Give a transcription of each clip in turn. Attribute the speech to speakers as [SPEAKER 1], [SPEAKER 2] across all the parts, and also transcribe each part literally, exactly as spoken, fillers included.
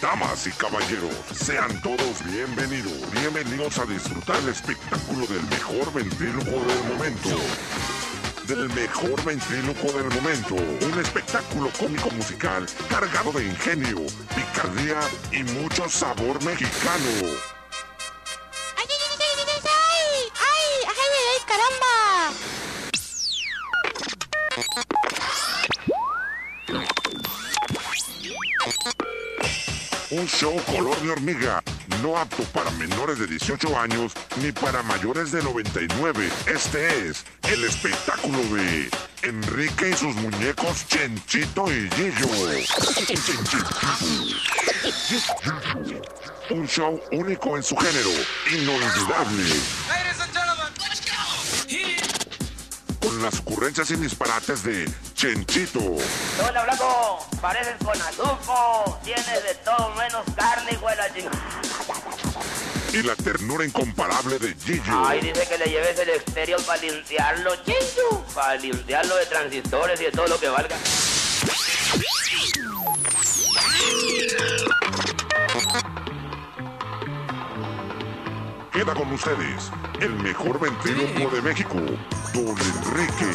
[SPEAKER 1] Damas y caballeros, sean todos bienvenidos. Bienvenidos a disfrutar el espectáculo del mejor ventríloco del momento. Del mejor ventríloco del momento. Un espectáculo cómico musical cargado de ingenio, picardía y mucho sabor mexicano.
[SPEAKER 2] ¡Ay, ay, ay, ay, ay, ay! ¡Ay, ay, ay, caramba!
[SPEAKER 1] Un show color de hormiga, no apto para menores de dieciocho años ni para mayores de noventa y nueve. Este es el espectáculo de Enrique y sus muñecos Chenchito y Gillo. Un show único en su género, inolvidable. Con las ocurrencias y disparates de Chenchito.
[SPEAKER 3] Hola, Blanco, pareces con azufo, tienes de todo menos carne, hijo de la chingada.
[SPEAKER 1] Y la ternura incomparable de Gillo.
[SPEAKER 3] Ay, dice que le lleves el exterior para limpiarlo, Gillo. Para limpiarlo de transistores y de todo lo que valga.
[SPEAKER 1] Queda con ustedes el mejor ventríloco de México, Don Enrique.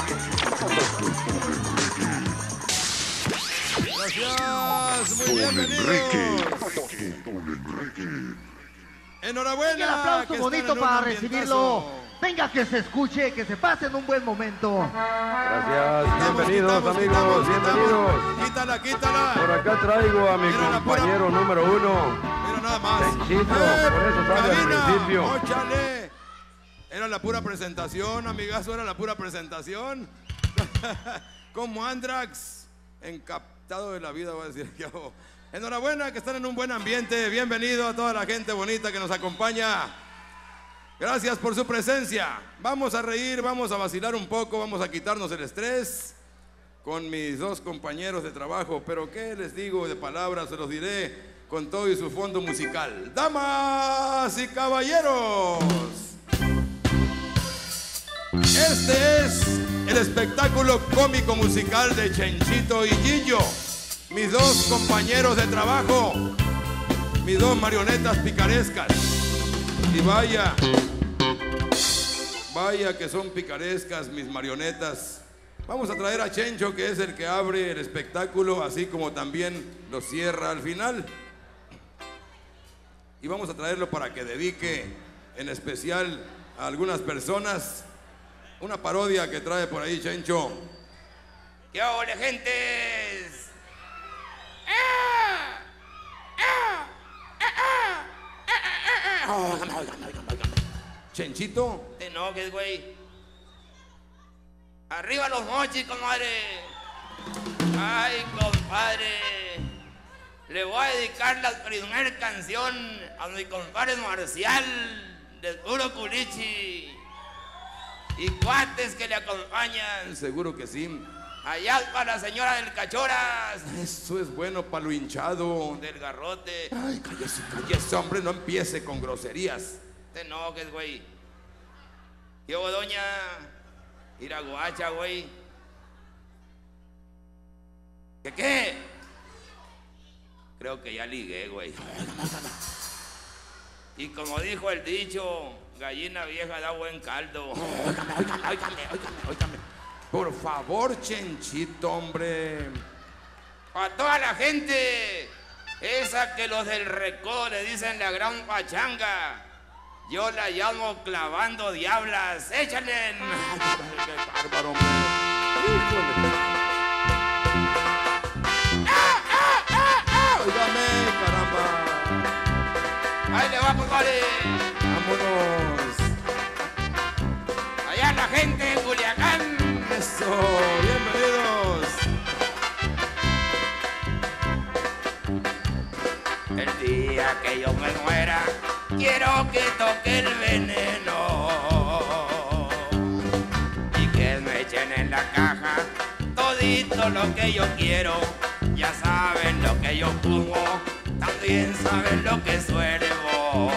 [SPEAKER 4] Gracias, muy
[SPEAKER 1] Don
[SPEAKER 4] bienvenidos.
[SPEAKER 1] Enrique. Don Enrique.
[SPEAKER 4] Enhorabuena.
[SPEAKER 5] Un aplauso
[SPEAKER 4] que
[SPEAKER 5] bonito
[SPEAKER 4] están en un
[SPEAKER 5] para
[SPEAKER 4] ambientazo.
[SPEAKER 5] recibirlo. Venga, que se escuche, que se pasen un buen momento.
[SPEAKER 6] Gracias,
[SPEAKER 4] Quitamos,
[SPEAKER 6] bienvenidos
[SPEAKER 4] quitamos,
[SPEAKER 6] amigos,
[SPEAKER 4] quitamos,
[SPEAKER 6] bienvenidos.
[SPEAKER 4] quitamos. Quítala, quítala.
[SPEAKER 6] Por acá traigo a mi
[SPEAKER 4] Mira la pura-
[SPEAKER 6] compañero número uno.
[SPEAKER 4] Mira nada más.
[SPEAKER 6] Chenchito, por eso sale al
[SPEAKER 4] cabina,
[SPEAKER 6] principio.
[SPEAKER 4] óchale. Era la pura presentación, amigazo, era la pura presentación. Como Andrax, encaptado de la vida, voy a decir yo. Enhorabuena, que están en un buen ambiente. Bienvenido a toda la gente bonita que nos acompaña. Gracias por su presencia. Vamos a reír, vamos a vacilar un poco, vamos a quitarnos el estrés con mis dos compañeros de trabajo. Pero qué les digo de palabras, se los diré con todo y su fondo musical. Damas y caballeros, este es el espectáculo cómico musical de Chenchito y Gillo, mis dos compañeros de trabajo, mis dos marionetas picarescas. Y vaya, vaya que son picarescas mis marionetas. Vamos a traer a Chencho, que es el que abre el espectáculo, así como también lo cierra al final. Y vamos a traerlo para que dedique en especial a algunas personas una parodia que trae por ahí Chencho. ¡Qué ole, gentes! ¡Ah! ¡Ah! ¡Ah! ¡Ah! Chenchito, te enojes, güey. Arriba los mochis, compadre. Ay, compadre. Le voy a dedicar la primera canción a mi compadre Marcial de puro culichi. Y cuates que le acompañan. Seguro que sí. Allá para la señora del Cachoras. Eso es bueno para lo hinchado del garrote. Ay, cállese, cállese, hombre, no empiece con groserías. Te enojes, güey. ¿Qué hubo, doña? Iraguacha, güey. ¿Qué qué? Creo que ya ligué, güey. Y como dijo el dicho, gallina vieja da buen caldo. Óigame, óigame, óigame, óigame, óigame. Por favor, Chenchito, hombre. A toda la gente, esa que los del Recodo le dicen la gran pachanga, yo la llamo clavando diablas. ¡Échale! Ay, qué bárbaro, hombre. Híjole. ¡Ah, ah, ah, ah! Óigame, caramba. Ahí le va, compadre. Vámonos. Allá la gente en Culiacán. Eso, bienvenidos. El día que yo me muera, quiero que toque el veneno y que me echen en la caja todito lo que yo quiero. Ya saben lo que yo fumo, también saben lo que suervo.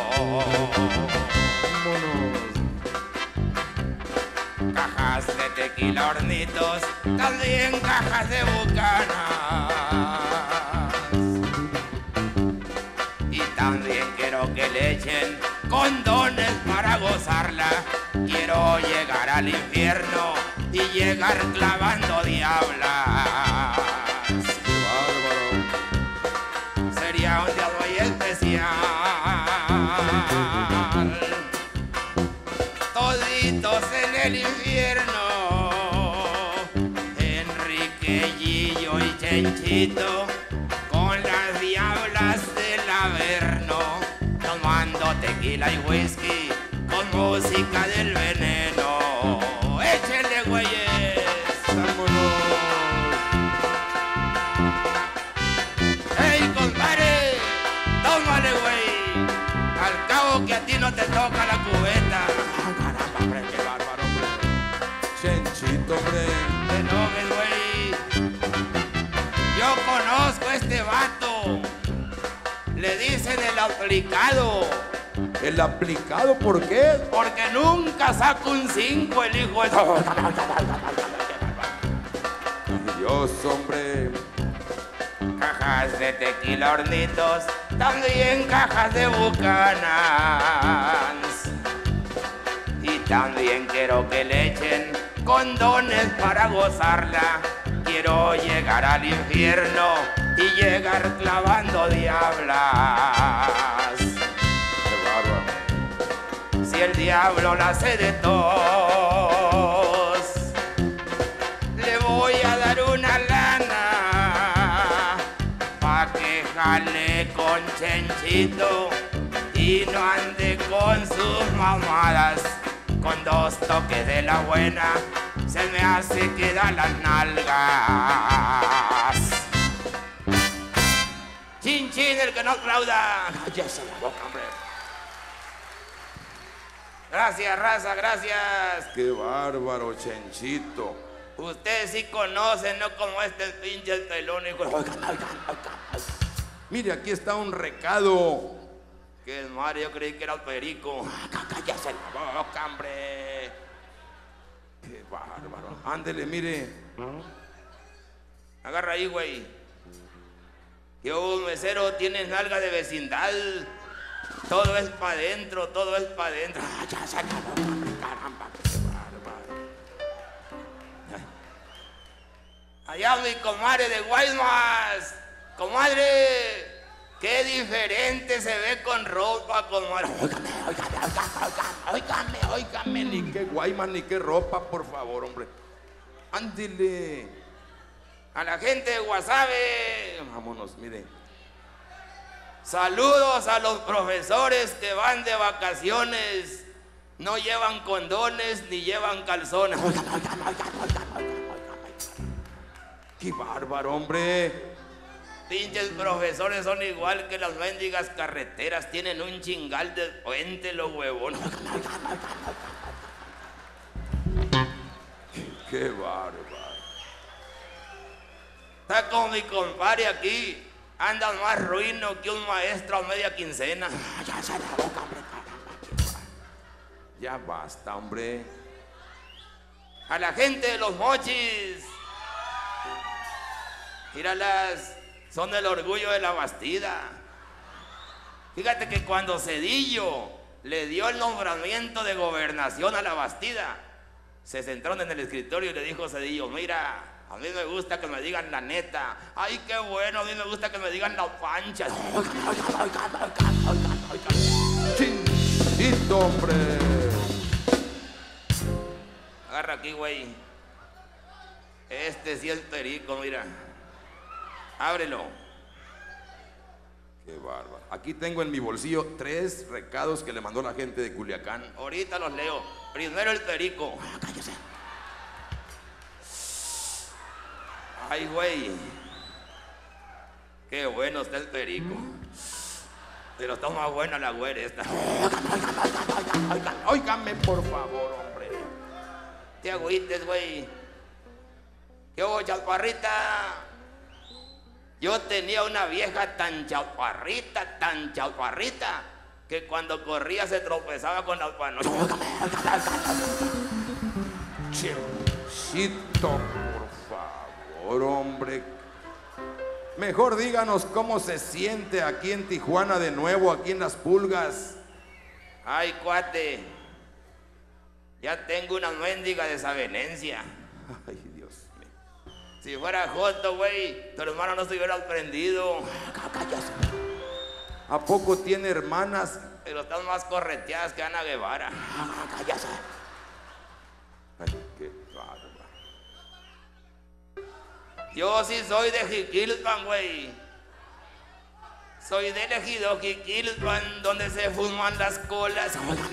[SPEAKER 4] Cajas de tequila hornitos, también cajas de bucanas.
[SPEAKER 3] gozarla. Quiero llegar al infierno y llegar clavando diablas.
[SPEAKER 4] ¡Qué bárbaro!
[SPEAKER 3] Sería un día muy especial. Toditos en el infierno, Enrique, Gillo y Chenchito, con las diablas del Averno, tomando tequila y whisky, con música del veneno. ¡Échenle, güeyes!
[SPEAKER 4] ¡Vámonos!
[SPEAKER 3] ¡Ey, compadre! ¡Tómale, güey! Al cabo que a ti no te toca la cubeta. ¡Caramba, hombre, qué bárbaro, hombre!
[SPEAKER 4] Chenchito, hombre.
[SPEAKER 3] ¡Te enojes, güey! Yo conozco a este vato. Le dicen el aplicado.
[SPEAKER 4] ¿El aplicado por qué?
[SPEAKER 3] Porque nunca saca un cinco el hijo de...
[SPEAKER 4] Dios, hombre.
[SPEAKER 3] Cajas de tequila hornitos, también cajas de Bucanans. Y también quiero que le echen condones para gozarla. Quiero llegar al infierno y llegar clavando diablas.
[SPEAKER 4] Qué bárbaro.
[SPEAKER 3] Si el diablo la hace de tos, le voy a dar una lana pa' que jale con Chenchito y no ande con sus mamadas. Con dos toques de la buena se me hace que da las nalgas. Chin chin el que no aplauda. Cállese la boca, hombre. Gracias, raza, gracias.
[SPEAKER 4] Qué bárbaro, Chenchito.
[SPEAKER 3] Ustedes sí conocen, no como este pinche pelón.
[SPEAKER 4] Mire, aquí está un recado.
[SPEAKER 3] Que es Mario, yo creí que era el perico. Cállese la boca, hombre.
[SPEAKER 4] Qué bárbaro. Ándele, mire.
[SPEAKER 3] Agarra ahí, güey. Que un mesero tiene nalga de vecindad. Todo es pa' dentro, todo es pa' dentro. Cállese la boca, hombre, caramba. Qué bárbaro. Allá mi comadre de Guaymas. Comadre. Qué diferente se ve con ropa, comadre. Óigame, óigame, óigame, óigame, óigame.
[SPEAKER 4] Ni qué guaymas, ni qué ropa, por favor, hombre. Ándele.
[SPEAKER 3] A la gente de Guasave.
[SPEAKER 4] Vámonos, mire.
[SPEAKER 3] Saludos a los profesores que van de vacaciones. No llevan condones ni llevan calzones. Óigame, óigame, óigame, óigame, óigame.
[SPEAKER 4] Qué bárbaro, hombre.
[SPEAKER 3] Pinches profesores son igual que las mendigas carreteras. Tienen un chingal de puente, los huevones.
[SPEAKER 4] Qué bárbaro.
[SPEAKER 3] Está con mi compadre aquí. Andan más ruino que un maestro a media quincena. Ya se la boca, hombre, caramba.
[SPEAKER 4] Ya basta, hombre.
[SPEAKER 3] A la gente de los mochis. Míralas. Son el orgullo de la Bastida. Fíjate que cuando Cedillo le dio el nombramiento de gobernación a la Bastida, se sentaron en el escritorio y le dijo Cedillo: mira, a mí me gusta que me digan la neta. Ay, qué bueno, a mí me gusta que me digan la pancha.
[SPEAKER 4] Chinchito, hombre.
[SPEAKER 3] Agarra aquí, güey. Este sí es perico, mira. Ábrelo.
[SPEAKER 4] Qué bárbaro. Aquí tengo en mi bolsillo tres recados que le mandó la gente de Culiacán.
[SPEAKER 3] Ahorita los leo. Primero el perico. Cállese. Ay, güey. Qué bueno está el perico. Pero está más buena la güera esta.
[SPEAKER 4] Óigame, por favor, hombre.
[SPEAKER 3] Te agüites, güey. ¿Qué hubo, chaparrita? Yo tenía una vieja tan chaparrita, tan chaparrita, que cuando corría se tropezaba con las panos.
[SPEAKER 4] Chinchito, por favor, hombre. Mejor díganos cómo se siente aquí en Tijuana de nuevo, aquí en Las Pulgas.
[SPEAKER 3] Ay, cuate, Ya tengo una mendiga desavenencia.
[SPEAKER 4] Ay, Dios mío.
[SPEAKER 3] Si fuera joto, güey, tu hermano no se hubiera prendido.
[SPEAKER 4] ¿A poco tiene hermanas?
[SPEAKER 3] Pero están más correteadas que Ana Guevara.
[SPEAKER 4] Ay, qué bárbaro.
[SPEAKER 3] Yo sí soy de Jiquilpan, güey. Soy del ejido Jiquilpan, donde se fuman las colas.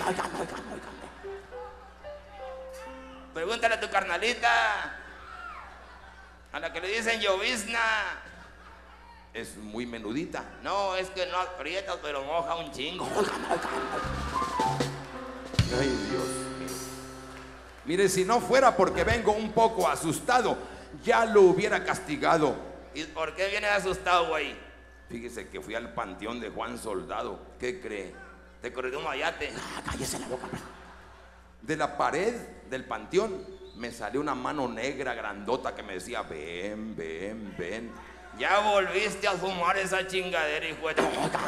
[SPEAKER 3] Pregúntale a tu carnalita, a la que le dicen llovizna.
[SPEAKER 4] Es muy menudita.
[SPEAKER 3] No, es que no aprietas, pero moja un chingo.
[SPEAKER 4] Ay, Dios mío. Mire, si no fuera porque vengo un poco asustado, ya lo hubiera castigado.
[SPEAKER 3] ¿Y por qué vienes asustado, güey?
[SPEAKER 4] Fíjese que fui al panteón de Juan Soldado. ¿Qué cree?
[SPEAKER 3] Te corrió un mayate.
[SPEAKER 4] Cállese la boca. De la pared del panteón me salió una mano negra grandota que me decía, ven, ven, ven.
[SPEAKER 3] Ya volviste a fumar esa chingadera, hijo de...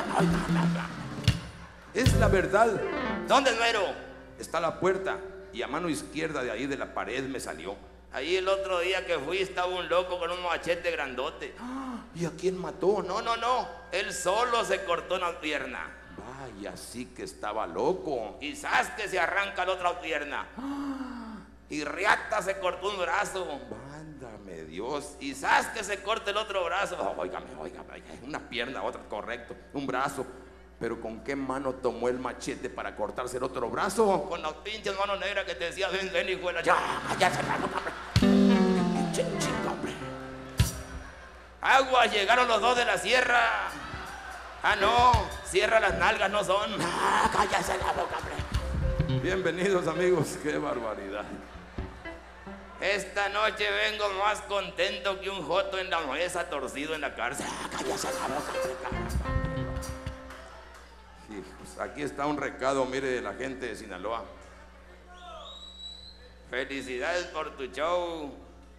[SPEAKER 4] Es la verdad.
[SPEAKER 3] ¿Dónde es mero?
[SPEAKER 4] Está la puerta y a mano izquierda de ahí de la pared me salió.
[SPEAKER 3] Ahí el otro día que fui estaba un loco con un machete grandote.
[SPEAKER 4] ¿Y a quién mató?
[SPEAKER 3] No, no, no. Él solo se cortó una pierna.
[SPEAKER 4] Vaya, sí que estaba loco.
[SPEAKER 3] Y sabes que se arranca la otra pierna. Y riata se cortó un brazo.
[SPEAKER 4] Mándame Dios.
[SPEAKER 3] Y sabes que se corta el otro brazo.
[SPEAKER 4] Oh, óigame, óigame, óigame. Una pierna, otra, correcto. Un brazo. Pero ¿con qué mano tomó el machete para cortarse el otro brazo?
[SPEAKER 3] Con las pinches manos negras que te decía, ven, ven, hijo de la...
[SPEAKER 4] Ya, ya se la boca, hombre. Chica, hombre.
[SPEAKER 3] Aguas, llegaron los dos de la sierra. Ah, no, sierra las nalgas no son.
[SPEAKER 4] Ah, cállese la boca, hombre. Bienvenidos, amigos. Qué barbaridad.
[SPEAKER 3] Esta noche vengo más contento que un joto en la mesa torcido en la cárcel.
[SPEAKER 4] Ah, cállese la boca, hombre. Hijos, aquí está un recado, mire, de la gente de Sinaloa.
[SPEAKER 3] Felicidades por tu show.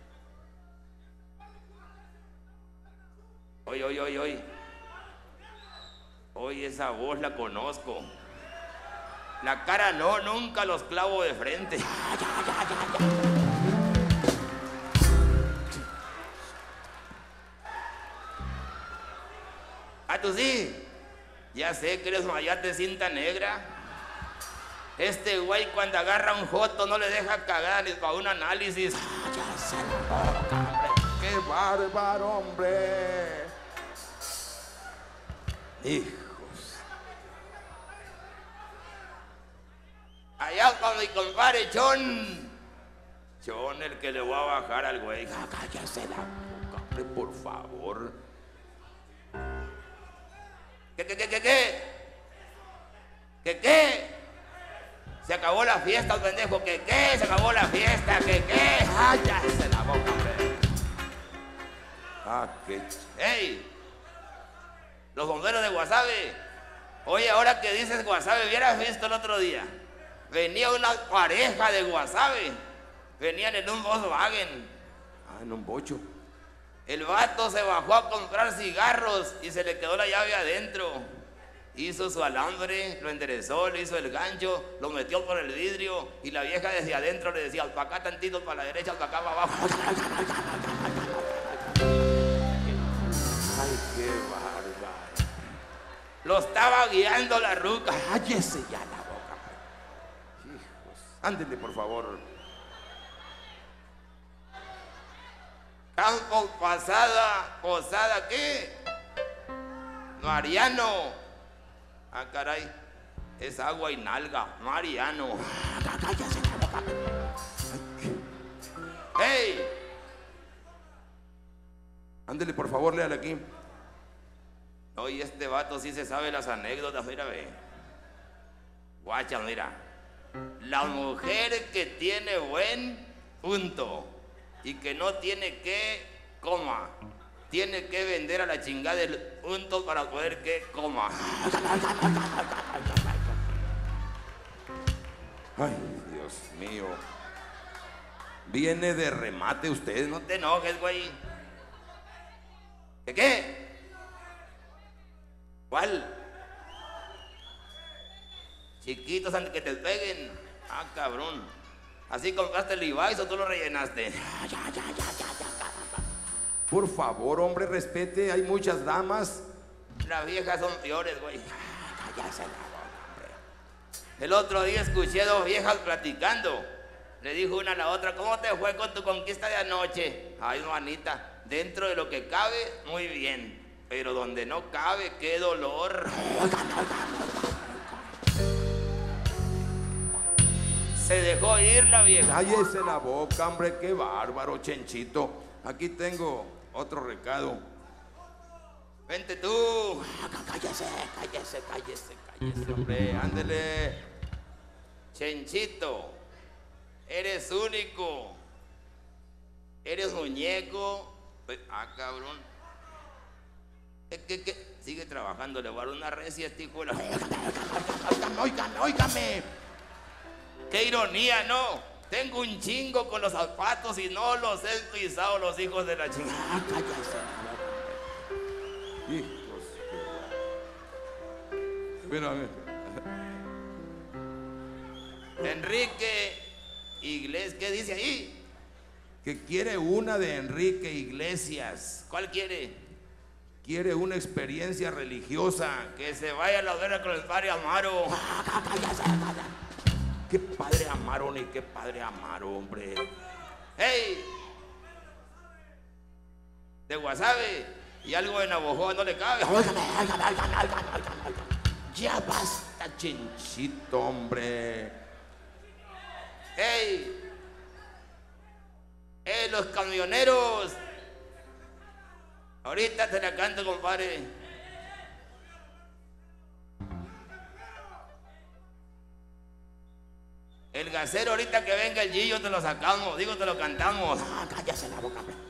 [SPEAKER 3] Oye, oye, oye, oye. Oye, esa voz la conozco. La cara no, nunca los clavo de frente.
[SPEAKER 4] Ya, ya, ya, ya.
[SPEAKER 3] ¿Ah, tú sí? Ya sé que eres mayate de cinta negra. Este güey cuando agarra un joto no le deja cagar ni para un análisis.
[SPEAKER 4] Ya se la boca, hombre. ¡Qué bárbaro, hombre! Hijos.
[SPEAKER 3] Allá con mi compadre Chon. Chon, el que le voy a bajar al güey.
[SPEAKER 4] Cállese la boca, hombre, por favor.
[SPEAKER 3] ¿Qué, qué, qué, qué, qué? ¿Qué, qué? Se acabó la fiesta, pendejo. ¿Qué, qué? Se acabó la fiesta. ¿Qué, qué?
[SPEAKER 4] Cállese la boca, hombre. Ah, qué...
[SPEAKER 3] ¡Ey! Los bomberos de Guasave. Oye, ahora que dices Guasave, ¿hubieras visto el otro día? Venía una pareja de Guasave. Venían en un Volkswagen.
[SPEAKER 4] Ah, en un bocho.
[SPEAKER 3] El vato se bajó a comprar cigarros y se le quedó la llave adentro. Hizo su alambre, lo enderezó, le hizo el gancho, lo metió por el vidrio y la vieja desde adentro le decía, para acá tantito, para la derecha, para acá, para abajo.
[SPEAKER 4] Ay, qué bárbaro.
[SPEAKER 3] Lo estaba guiando la ruca.
[SPEAKER 4] Cállese ya la boca. Hijos, ándenle, por favor.
[SPEAKER 3] Campo Pasada, Posada, ¿qué? Mariano. Ah, caray, es agua y nalga, Mariano.
[SPEAKER 4] Cállese la boca.
[SPEAKER 3] ¡Hey!
[SPEAKER 4] Ándele, por favor, léale aquí.
[SPEAKER 3] Oye, este vato sí se sabe las anécdotas, mira, ve. Guacha, mira. La mujer que tiene buen punto y que no tiene que, coma, tiene que vender a la chingada del punto para poder que, coma.
[SPEAKER 4] Ay, Dios mío. Viene de remate usted,
[SPEAKER 3] No
[SPEAKER 4] ¿no?
[SPEAKER 3] te enojes, güey. ¿Qué qué? ¿Cuál? Chiquitos antes que te peguen. Ah, cabrón. Así compraste el Levi's o tú lo rellenaste.
[SPEAKER 4] Por favor, hombre, respete. Hay muchas damas.
[SPEAKER 3] Las viejas son peores, güey. Cállate la boca, hombre. El otro día escuché dos viejas platicando. Le dijo una a la otra, ¿cómo te fue con tu conquista de anoche? Ay, Juanita, dentro de lo que cabe, muy bien. Pero donde no cabe, qué dolor. Se dejó ir la vieja.
[SPEAKER 4] Cállese la boca, hombre, qué bárbaro, Chenchito. Aquí tengo otro recado.
[SPEAKER 3] Vente tú. Cállese, cállese, cállese, cállese, hombre. Ándele. Chenchito, eres único. Eres muñeco. Ah, cabrón. ¿Qué, qué? Sigue trabajando, le voy a dar una recia a este hijo de la... Óigame, óigame, óigame. Qué ironía, ¿no? Tengo un chingo con los zapatos y no los he pisado los hijos de la chingada. Cállese.
[SPEAKER 4] Hijos. Mira, mira.
[SPEAKER 3] Enrique Iglesias, ¿qué dice ahí?
[SPEAKER 4] Que quiere una de Enrique Iglesias.
[SPEAKER 3] ¿Cuál quiere?
[SPEAKER 4] Quiere una experiencia religiosa.
[SPEAKER 3] Que se vaya a la vera con el padre Amaro.
[SPEAKER 4] ¿Qué padre Amaro ni qué padre Amaro, hombre?
[SPEAKER 3] ¡Hey! De Guasave y algo de Navojoa no le cabe. Óigame, óigame, óigame, óigame.
[SPEAKER 4] Ya basta, Chenchito, hombre.
[SPEAKER 3] ¡Hey! ¡Hey, los camioneros! Ahorita te la canto, compadre. El gasero, ahorita que venga el Gillo, te lo sacamos, digo, te lo cantamos. Ah, cállate la boca, hombre.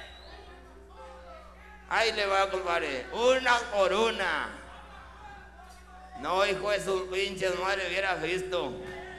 [SPEAKER 3] Ahí le va, compadre. Una por una. No, hijo de sus pinches madre, hubieras visto.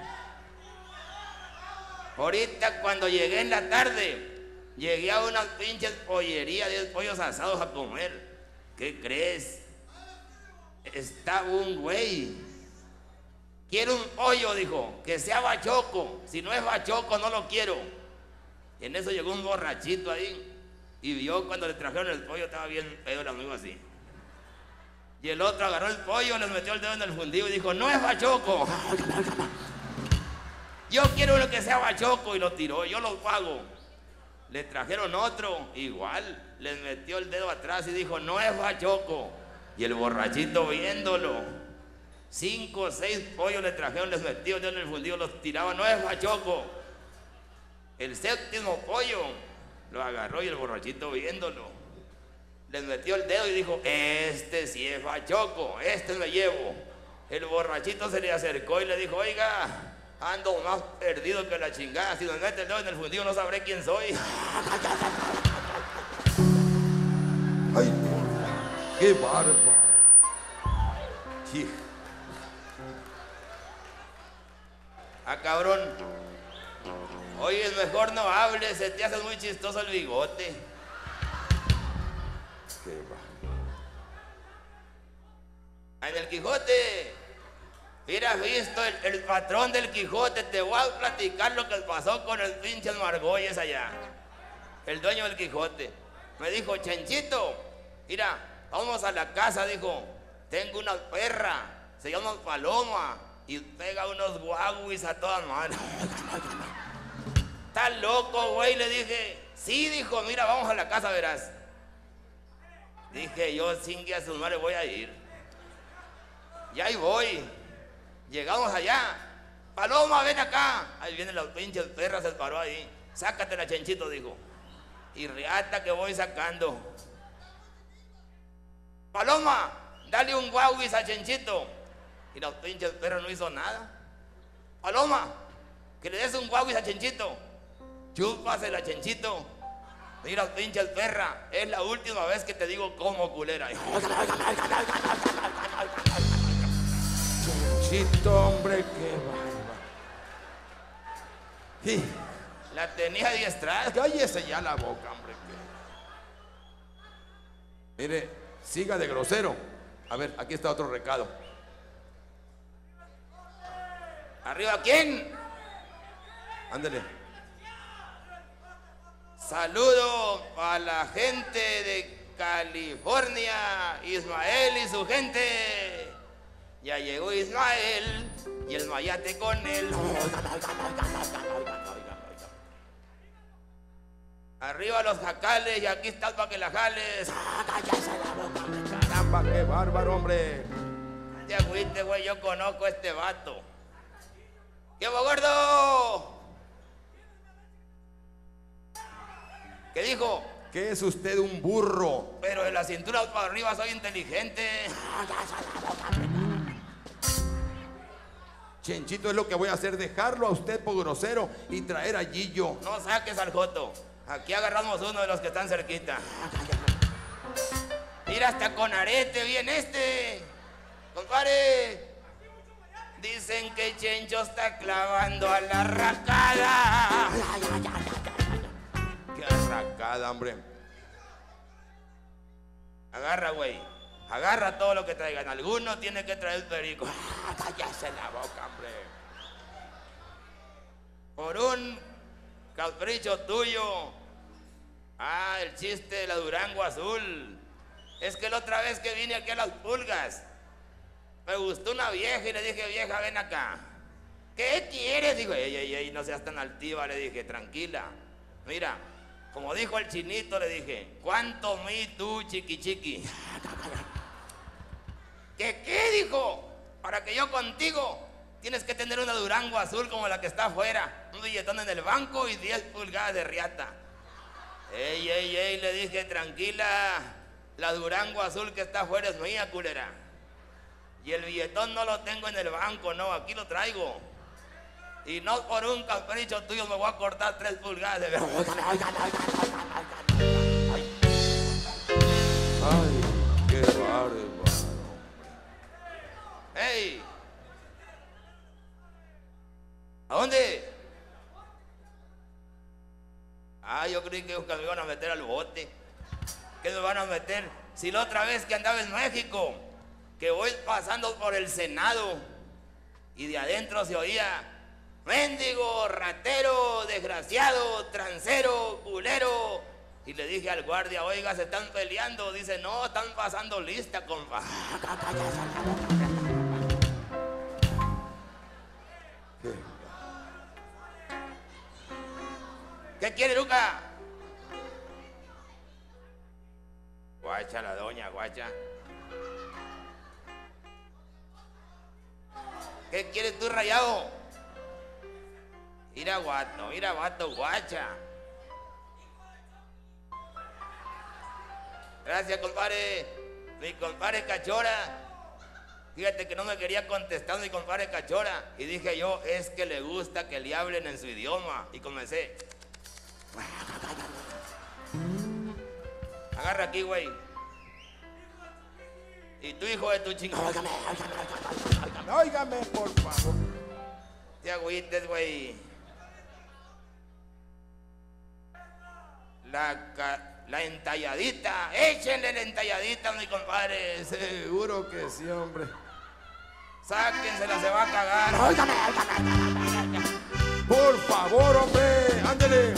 [SPEAKER 3] Ahorita cuando llegué en la tarde, llegué a unas pinches pollerías de pollos asados a comer. ¿Qué crees? Estaba un güey. Quiero un pollo, dijo, que sea bachoco. Si no es bachoco, no lo quiero. Y en eso llegó un borrachito ahí. Y vio cuando le trajeron el pollo, estaba bien pedo el amigo así. Y el otro agarró el pollo, les metió el dedo en el fundido y dijo, no es bachoco. Yo quiero uno que sea bachoco, y lo tiró, yo lo pago. Le trajeron otro, igual, les metió el dedo atrás y dijo, no es bachoco. Y el borrachito viéndolo, cinco o seis pollos le trajeron, les metió el dedo en el fundido, los tiraba, no es bachoco. El séptimo pollo lo agarró y el borrachito viéndolo, les metió el dedo y dijo, este sí es bachoco, este me llevo. El borrachito se le acercó y le dijo, oiga, ando más perdido que la chingada. Si me mete el dedo en el fundido no sabré quién soy.
[SPEAKER 4] Ay, qué bárbaro. Sí.
[SPEAKER 3] Ah, cabrón. Oye, mejor no hables, se te hace muy chistoso el bigote.
[SPEAKER 4] Qué bárbaro.
[SPEAKER 3] En el Quijote, mira, has visto el, el patrón del Quijote. Te voy a platicar lo que pasó con el pinche Margolles allá. El dueño del Quijote. Me dijo, Chenchito, mira, vamos a la casa, dijo. Tengo una perra, se llama Paloma, y pega unos guaguis a todas manos. ¿Estás loco, güey? Le dije. Sí, dijo, mira, vamos a la casa, verás. Dije yo, sin que a su madre voy a ir. Y ahí voy. Llegamos allá. Paloma, ven acá. Ahí viene la pinche perra, se paró ahí. Sácatela, Chenchito, dijo. Y riata que voy sacando. Paloma, dale un guauis a Chenchito. Y la pinche perra no hizo nada. Paloma, que le des un guauis a Chenchito. Chúpasela, Chenchito. Mira, pinche perra, es la última vez que te digo como culera.
[SPEAKER 4] Chenchito, hombre, qué bárbaro. Sí.
[SPEAKER 3] La tenía diestrada.
[SPEAKER 4] Cállese ya la boca, hombre. Mire, siga de grosero. A ver, aquí está otro recado.
[SPEAKER 3] ¿Arriba quién?
[SPEAKER 4] Ándale.
[SPEAKER 3] Saludo a la gente de California, Ismael y su gente. Ya llegó Ismael y el mayate con él. Arriba los jacales y aquí estás para que la jales.
[SPEAKER 4] Caramba, qué bárbaro, hombre.
[SPEAKER 3] Te agüite, güey, yo conozco a este vato. ¿Qué va, gordo? ¿Qué dijo?
[SPEAKER 4] ¿Qué es usted, un burro?
[SPEAKER 3] Pero de la cintura para arriba soy inteligente.
[SPEAKER 4] Chenchito, es lo que voy a hacer, dejarlo a usted por grosero y traer a Gillo.
[SPEAKER 3] No saques al joto. Aquí agarramos uno de los que están cerquita. Mira, hasta con arete bien este. Compadre. Dicen que Chencho está clavando a la racada.
[SPEAKER 4] Qué arracada, hombre.
[SPEAKER 3] Agarra, güey. Agarra todo lo que traigan. Alguno tiene que traer el perico. Cállese la boca, hombre. Por un capricho tuyo. Ah, el chiste de la Durango azul. Es que la otra vez que vine aquí a las pulgas, me gustó una vieja y le dije, vieja, ven acá. ¿Qué quieres? Digo, ey, ey, ey, no seas tan altiva. Le dije, tranquila. Mira, como dijo el chinito, le dije, ¿cuánto mi tú, chiqui chiqui? ¿Qué qué? Dijo, para que yo contigo tienes que tener una Durango azul como la que está afuera, un billetón en el banco y diez pulgadas de riata. Ey, ey, ey, le dije, tranquila, la Durango azul que está afuera es mía, culera. Y el billetón no lo tengo en el banco, no, aquí lo traigo. Y no por un capricho tuyo me voy a cortar tres pulgadas de verdad.
[SPEAKER 4] Ay, qué bárbaro.
[SPEAKER 3] ¡Ey! ¿A dónde? Ah, yo creí que me iban a meter al bote. ¿Qué me van a meter? Si la otra vez que andaba en México, que voy pasando por el Senado y de adentro se oía: mendigo, ratero, desgraciado, transero, culero. Y le dije al guardia, oiga, se están peleando. Dice, no, están pasando lista, compa.
[SPEAKER 4] ¿Qué?
[SPEAKER 3] ¿Qué quiere, Luca? Guacha la doña, guacha. ¿Qué quieres tú, rayado? Mira, guato, mira, guato, guacha. Gracias, compadre. Mi compadre Cachora. Fíjate que no me quería contestar mi compadre Cachora. Y dije yo, es que le gusta que le hablen en su idioma. Y comencé. Agarra aquí, güey. Y tu hijo de tu chingada.
[SPEAKER 4] Óigame, óigame, óigame, por favor.
[SPEAKER 3] Te agüites, güey. La, la entalladita. Échenle la entalladita, mi compadre.
[SPEAKER 4] Seguro que sí, hombre.
[SPEAKER 3] Sáquensela, se va a cagar. Óigame, óigame.
[SPEAKER 4] Por favor, hombre, ándele.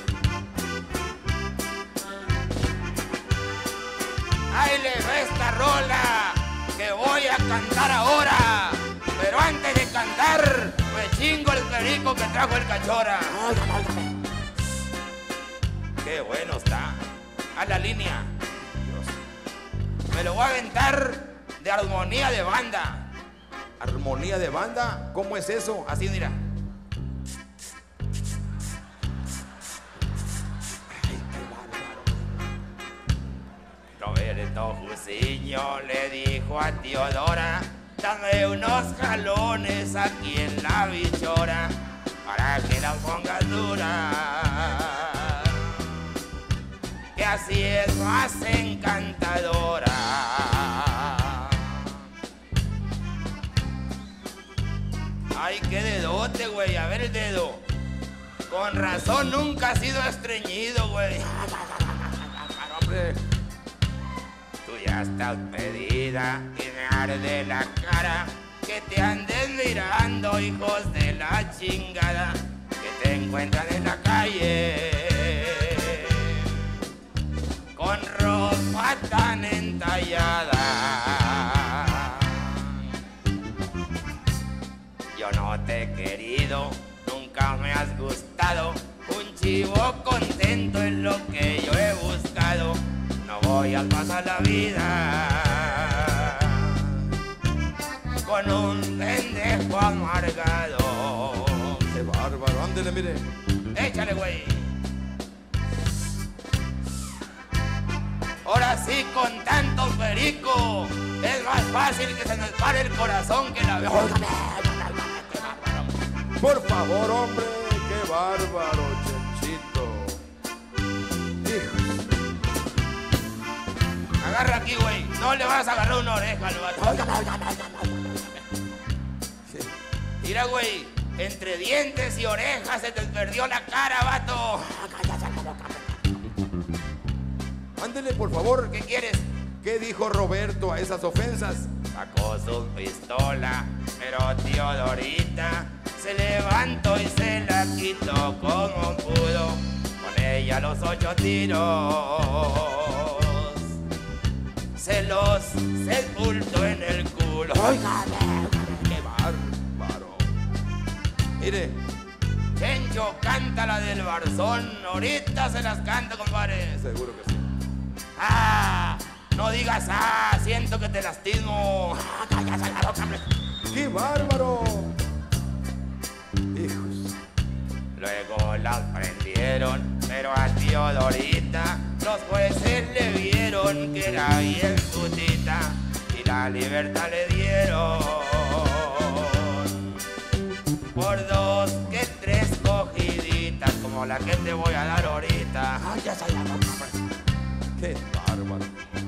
[SPEAKER 3] Ahí le va esta rola que voy a cantar ahora. Pero antes de cantar, me chingo el perico que trajo el Cachora. Óigame, óigame. Qué bueno está. A la línea. Dios. Me lo voy a aventar de armonía de banda.
[SPEAKER 4] ¿Armonía de banda? ¿Cómo es eso?
[SPEAKER 3] Así, mira. Ay, qué bárbaro. Roberto Jusiño le dijo a Teodora: dame unos jalones aquí en la bichora para que la pongas dura, que así es más encantadora. Ay, qué dedote, güey. A ver el dedo. Con razón nunca ha sido estreñido, güey.
[SPEAKER 4] Hombre.
[SPEAKER 3] Tú ya estás pedida y me arde la cara. Que te anden mirando, hijos de la chingada. Que te encuentran en la calle con ropa tan entallada. Yo no te he querido, nunca me has gustado. Un chivo contento es lo que yo he buscado. No voy a pasar la vida con un pendejo amargado.
[SPEAKER 4] Qué bárbaro, ándele, mire.
[SPEAKER 3] Échale, güey. Ahora sí, con tanto perico, es más fácil que se nos pare el corazón que la veo.
[SPEAKER 4] Por favor, hombre, qué bárbaro, Chenchito. Hijos.
[SPEAKER 3] Agarra aquí, güey. No le vas a agarrar una oreja al vato. Mira, güey. Entre dientes y orejas se te perdió la cara, vato.
[SPEAKER 4] Ándele, por favor.
[SPEAKER 3] ¿Qué quieres?
[SPEAKER 4] ¿Qué dijo Roberto a esas ofensas?
[SPEAKER 3] Sacó su pistola, pero tío Dorita se levantó y se la quitó como pudo. Con ella los ocho tiros se los sepultó en el culo.
[SPEAKER 4] ¡Óigame! ¡Qué bárbaro! Mire.
[SPEAKER 3] Chencho canta la del Barzón. Ahorita se las canta, compadre.
[SPEAKER 4] Seguro que sí.
[SPEAKER 3] ¡Ah! No digas ¡ah! Siento que te lastimo. ¡Ah, cállate la boca, hombre!
[SPEAKER 4] ¡Qué bárbaro! Hijos.
[SPEAKER 3] Luego las prendieron, pero a tío Dorita los jueces le vieron que era bien putita y la libertad le dieron por dos que tres cogiditas, como la que te voy a dar ahorita. ¡Ay, ya se la boca, hombre!
[SPEAKER 4] ¡Qué bárbaro!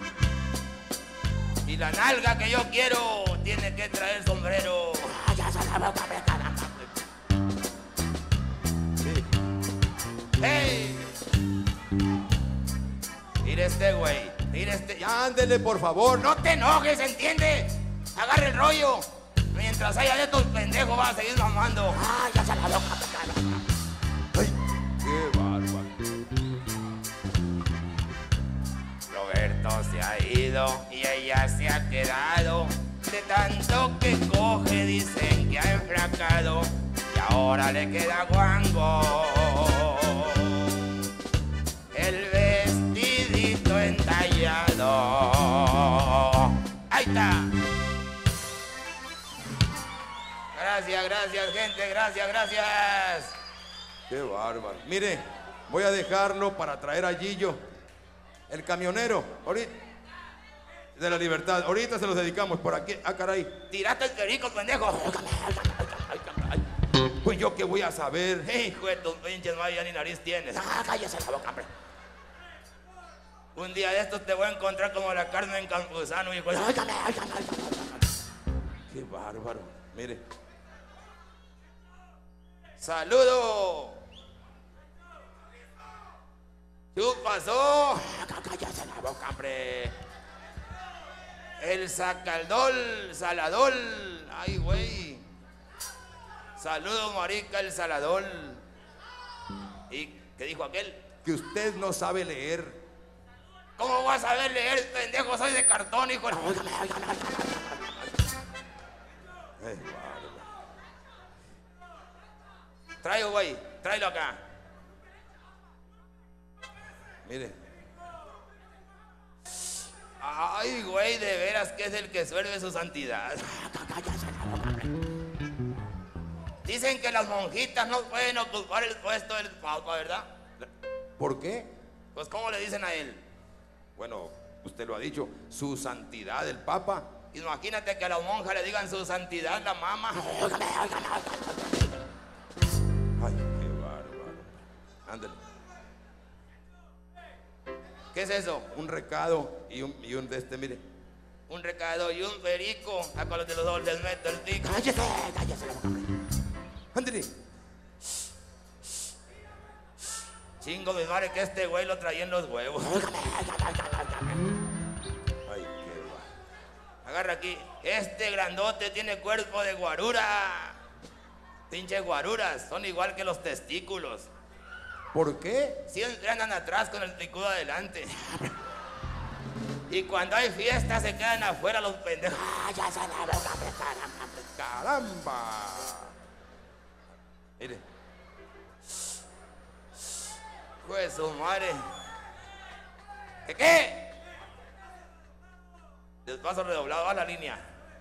[SPEAKER 3] Y la nalga que yo quiero tiene que traer sombrero. ¡Ay, ya se la boca, hombre! ¡Hey! Mira este güey, mira este...
[SPEAKER 4] Ya, ándele, por favor.
[SPEAKER 3] No te enojes, ¿entiende? Agarra el rollo. Mientras haya de estos pendejos vas a seguir mamando. ¡Ay, ya se la boca!
[SPEAKER 4] ¡Ay, qué bárbaro!
[SPEAKER 3] Roberto se ha ido y ella se ha quedado. De tanto que coge dicen que ha enfracado. Y ahora le queda guango el vestidito entallado. Ahí está. Gracias, gracias, gente, gracias, gracias.
[SPEAKER 4] ¡Qué bárbaro! Mire, voy a dejarlo para traer a Gillo, el camionero, ahorita, de la Libertad. Ahorita se los dedicamos por aquí. ¡Ah, caray!
[SPEAKER 3] Tiraste el perico, pendejo.
[SPEAKER 4] Pues yo qué voy a saber.
[SPEAKER 3] Hijo de tus pinches, no ya ni nariz tienes. ¡Ah, cállese la boca, hombre! Un día de estos te voy a encontrar como la Carmen Campuzano, hijo de... ¡Óigame, óigame, óigame!
[SPEAKER 4] ¡Qué bárbaro! Mire.
[SPEAKER 3] ¡Saludo! ¿Qué pasó? ¡Cállese la boca, hombre! El sacaldol, saladol. ¡Ay, güey! Saludo, marica, el saladol. ¿Y qué dijo aquel?
[SPEAKER 4] Que usted no sabe leer.
[SPEAKER 3] ¿Cómo vas a saber leer, pendejo? Soy de cartón, hijo. Óigame, óigame, óigame.
[SPEAKER 4] Ay, bárbaro.
[SPEAKER 3] Traigo, güey, tráelo acá.
[SPEAKER 4] Mire.
[SPEAKER 3] Ay, güey, de veras que es el que suelve su santidad. Dicen que las monjitas no pueden ocupar el puesto del papa, ¿verdad?
[SPEAKER 4] ¿Por qué?
[SPEAKER 3] Pues, ¿cómo le dicen a él?
[SPEAKER 4] Bueno, usted lo ha dicho, su santidad el Papa.
[SPEAKER 3] Imagínate que a la monja le digan su santidad la mamá.
[SPEAKER 4] Ay, qué bárbaro. Ándale.
[SPEAKER 3] ¿Qué es eso?
[SPEAKER 4] Un recado y un, y un de este, mire.
[SPEAKER 3] Un recado y un perico. A con los de los dos les meto el tic.
[SPEAKER 4] ¡Cállese! ¡Cállese la boca! ¡Ándale!
[SPEAKER 3] Chingo mi madre que este güey lo traía en los huevos.
[SPEAKER 4] Ay, qué va.
[SPEAKER 3] Agarra aquí. Este grandote tiene cuerpo de guarura. Pinches guaruras, son igual que los testículos.
[SPEAKER 4] ¿Por qué?
[SPEAKER 3] Siempre andan atrás con el picudo adelante. Y cuando hay fiesta se quedan afuera los pendejos. ¡Ah, ya se la boca, caramba!
[SPEAKER 4] ¡Caramba! Mire.
[SPEAKER 3] Pues su madre. ¿Qué qué? Despacio redoblado a la línea.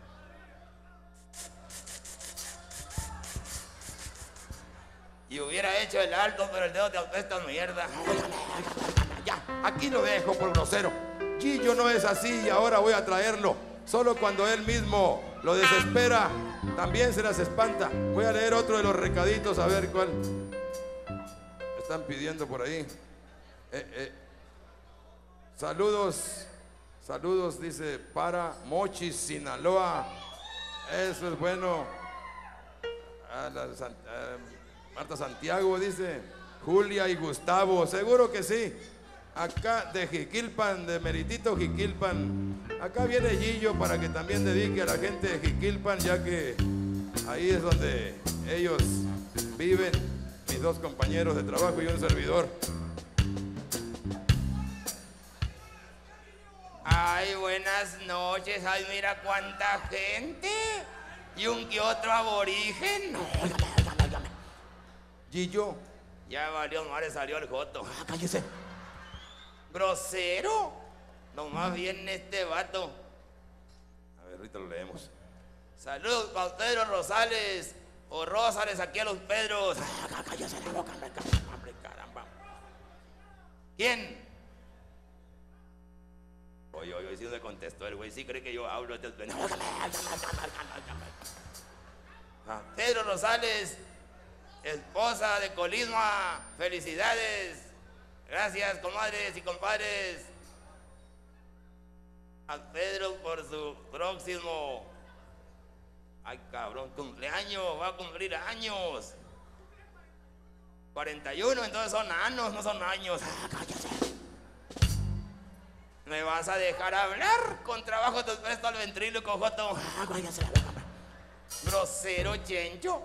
[SPEAKER 3] Y hubiera hecho el alto, pero el dedo te apesta mierda.
[SPEAKER 4] Ya, aquí lo dejo por grosero. Gillo no es así y ahora voy a traerlo. Solo cuando él mismo lo desespera, también se las espanta. Voy a leer otro de los recaditos a ver cuál están pidiendo por ahí. Eh, eh. Saludos, saludos, dice, para Mochis, Sinaloa. Eso es bueno. A la, a, Marta Santiago dice, Julia y Gustavo, seguro que sí. Acá de Jiquilpan, de Meritito Jiquilpan. Acá viene Gillo para que también dedique a la gente de Jiquilpan, ya que ahí es donde ellos viven, mis dos compañeros de trabajo y un servidor.
[SPEAKER 3] Ay, buenas noches. Ay, mira cuánta gente. Y un que otro aborigen.
[SPEAKER 4] Gillo.
[SPEAKER 3] Ya valió madre, salió el joto.
[SPEAKER 4] Ah, cállese.
[SPEAKER 3] Grosero. Nomás viene este vato.
[SPEAKER 4] A ver, ahorita lo leemos.
[SPEAKER 3] Saludos para Pedro Rosales. O Rosales aquí a los Pedros.
[SPEAKER 4] Ah, cállese la boca, hombre,
[SPEAKER 3] Caramba. ¿Quién? Oye, oye, sí me contestó el güey. Sí cree que yo hablo. Ah, Pedro Rosales, esposa de Colisma. Felicidades. Gracias, comadres y compadres. A Pedro por su próximo, ay cabrón, cumpleaños. Va a cumplir años. cuarenta y uno, entonces son años, no son años. Ah, cállate. ¿Me vas a dejar hablar? Con trabajo te presto al ventríloco, joto.
[SPEAKER 4] Ah, cállese la boca.
[SPEAKER 3] Grosero, chencho.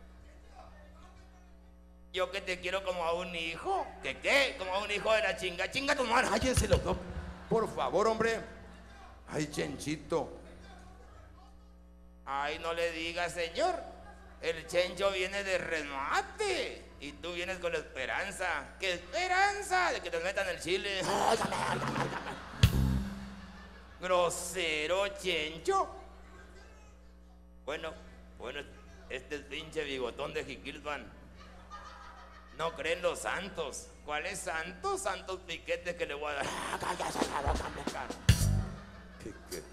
[SPEAKER 3] Yo que te quiero como a un hijo. ¿Qué qué? Como a un hijo de la chinga. Chinga tu madre.
[SPEAKER 4] Cállense los dos. Por favor, hombre. Ay, Chenchito.
[SPEAKER 3] Ay, no le digas, señor. El chencho viene de remate. Y tú vienes con la esperanza. ¿Qué esperanza? De que te metan el chile. Grosero, chencho. Bueno, bueno, este pinche bigotón de Jiquilpan. No creen los santos. ¿Cuáles santos? Santos piquetes que le voy a dar. Cállate la boca, hombre.
[SPEAKER 4] ¿Qué, qué?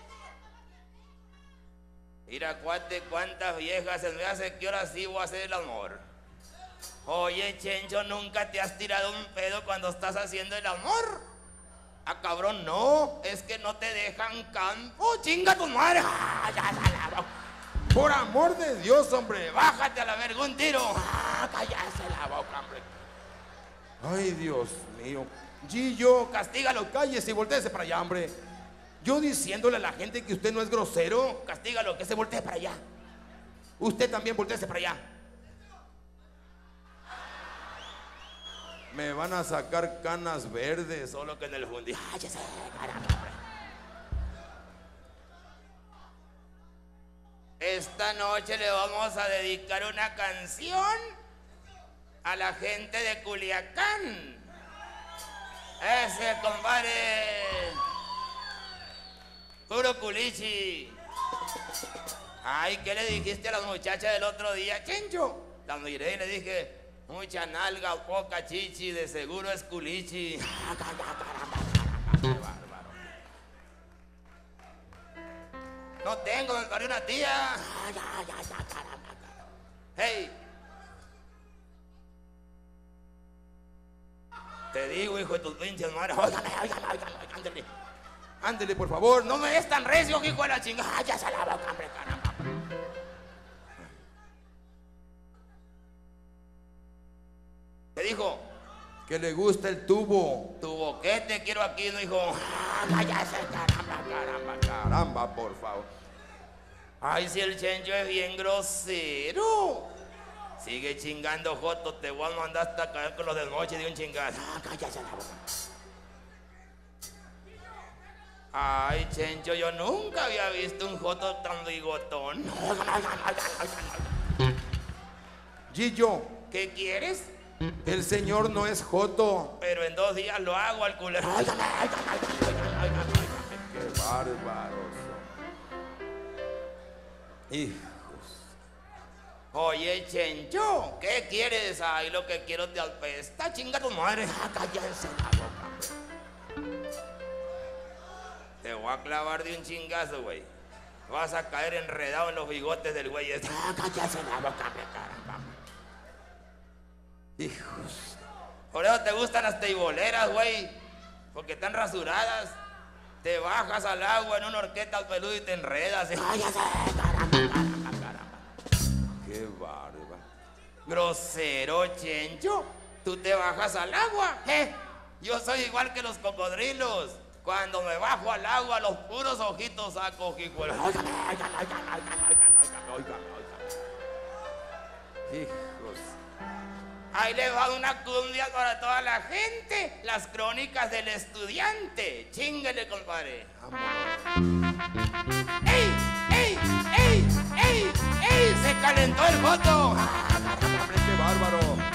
[SPEAKER 3] Mira, cuate, cuántas viejas se me hace que ahora sí voy a hacer el amor. Oye, chencho, ¿nunca te has tirado un pedo cuando estás haciendo el amor? Ah, cabrón, no. Es que no te dejan campo. ¡Chinga tu madre!
[SPEAKER 4] Por amor de Dios, hombre.
[SPEAKER 3] Bájate a la verga, un tiro. Ah, cállate la boca, hombre.
[SPEAKER 4] Ay, Dios mío. Gillo, castígalo, cállese y volteese para allá, hombre. Yo diciéndole a la gente que usted no es grosero.
[SPEAKER 3] Castígalo, que se voltee para allá.
[SPEAKER 4] Usted también volteese para allá. Me van a sacar canas verdes.
[SPEAKER 3] Solo que en el fundillo.
[SPEAKER 4] Cállese, caramba, hombre.
[SPEAKER 3] Esta noche le vamos a dedicar una canción a la gente de Culiacán. Ese, compadre. Puro culichi. Ay, ¿qué le dijiste a las muchachas del otro día, chencho? La miré y le dije, mucha nalga, poca chichi, de seguro es culichi. Qué bárbaro. No tengo, me parió una tía. Hey. Te digo, hijo de tus pinches madres. Óigame, óigame, óigame, ándale.
[SPEAKER 4] Ándele, por favor.
[SPEAKER 3] No me es tan recio, hijo de la chingada. Ya se la boca, hombre, caramba. ¿Qué dijo?
[SPEAKER 4] Que le gusta el tubo.
[SPEAKER 3] Tu boquete quiero aquí, no, hijo. Cállate, caramba, caramba, caramba.
[SPEAKER 4] Caramba, por favor.
[SPEAKER 3] Ay, si el chencho es bien grosero. Sigue chingando, joto, te voy a mandar hasta caer con los del noche de un chingazo.
[SPEAKER 2] Ah, cállate la boca.
[SPEAKER 3] Ay, Chencho, yo nunca había visto un joto tan bigotón.
[SPEAKER 4] Gillo,
[SPEAKER 3] ¿Qué quieres?
[SPEAKER 4] el señor no es joto.
[SPEAKER 3] Pero en dos días lo hago al culero.
[SPEAKER 4] Qué bárbaros. Hijos.
[SPEAKER 3] Oye, Chencho, ¿qué quieres? Ay, lo que quiero te apesta, chinga tu madre.
[SPEAKER 2] Ah, cállense la boca.
[SPEAKER 3] Te voy a clavar de un chingazo, güey. Vas a caer enredado en los bigotes del güey este.
[SPEAKER 2] Ah, cállense la boca, me caramba.
[SPEAKER 4] Hijos.
[SPEAKER 3] Por eso te gustan las teiboleras, güey. Porque están rasuradas. Te bajas al agua en una horqueta al peludo y te enredas.
[SPEAKER 2] Cállate, caramba, caramba, caramba.
[SPEAKER 4] Qué barba.
[SPEAKER 3] Grosero, Chencho. Tú te bajas al agua, ¿eh? Yo soy igual que los cocodrilos. Cuando me bajo al agua, los puros ojitos saco, hijo.
[SPEAKER 2] Óigame, óigame, óigame, óigame, óigame, óigame.
[SPEAKER 4] Hijos.
[SPEAKER 3] Ahí les va una cumbia para toda la gente. Las crónicas del estudiante. Chíngale, compadre. ¡Ey! ¡Ey! ¡Ey! ¡Ey! ¡Ey! ¡Se calentó el joto!
[SPEAKER 4] ¡Ah, caramba, hombre, qué bárbaro!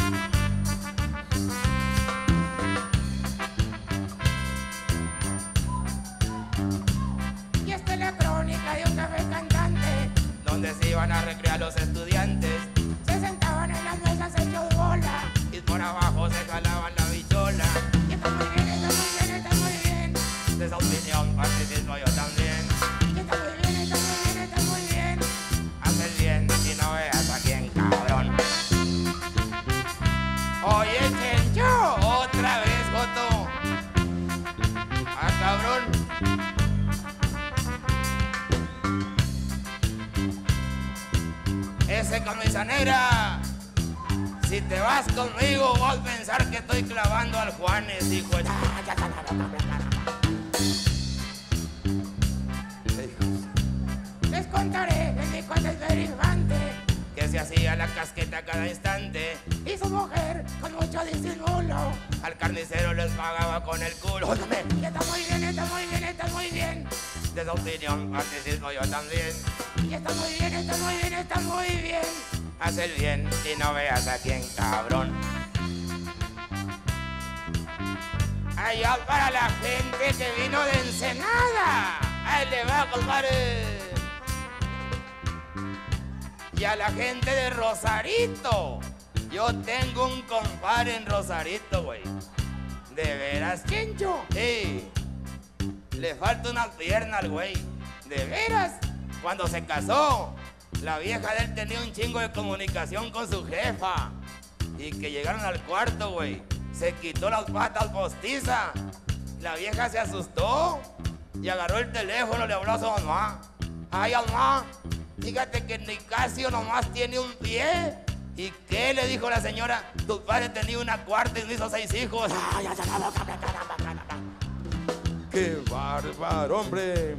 [SPEAKER 2] Y esta es la crónica de un café cantante.
[SPEAKER 3] Donde se iban a recrear los estudiantes.
[SPEAKER 2] Se sentaban en las mesas hechos bola.
[SPEAKER 3] Y por abajo se jalaban la bichola.
[SPEAKER 2] Y está muy bien, está muy bien, está muy bien.
[SPEAKER 3] De esa opinión participo yo también.
[SPEAKER 2] Y está muy bien, está muy bien, está muy bien.
[SPEAKER 3] Haz el bien y no veas a quién, cabrón. Oye, Chencho, otra vez, joto. Ah, cabrón. Ese camisa negra. Si te vas conmigo, vas a pensar que estoy clavando al Juanes, hijo de...
[SPEAKER 2] Les contaré de mi cuate el perifante
[SPEAKER 3] Que se hacía la casqueta cada instante.
[SPEAKER 2] y su mujer con mucho disimulo.
[SPEAKER 3] Al carnicero les pagaba con el culo. Óigame,
[SPEAKER 2] Y está muy bien, está muy bien, está muy bien.
[SPEAKER 3] de esa opinión participo yo también.
[SPEAKER 2] Y está muy bien, está muy bien, está muy bien.
[SPEAKER 3] Haz el bien y no veas a quién, cabrón. Allá para la gente que vino de Ensenada. Ahí le va, compadre. Y a la gente de Rosarito. Yo tengo un compadre en Rosarito, güey. ¿De veras, Chencho? Sí. Le falta una pierna al güey. ¿De veras? Cuando se casó, la vieja de él tenía un chingo de comunicación con su jefa. Y que llegaron al cuarto, güey. Se quitó las patas postizas. La vieja se asustó y agarró el teléfono, le habló a su mamá. Ay, mamá, fíjate que Nicasio nomás tiene un pie. ¿Y qué? Le dijo la señora. Tu padre tenía una cuarta y me hizo seis hijos.
[SPEAKER 2] Ay, ya la boca, me caramba, caramba.
[SPEAKER 4] ¡Qué bárbaro, hombre!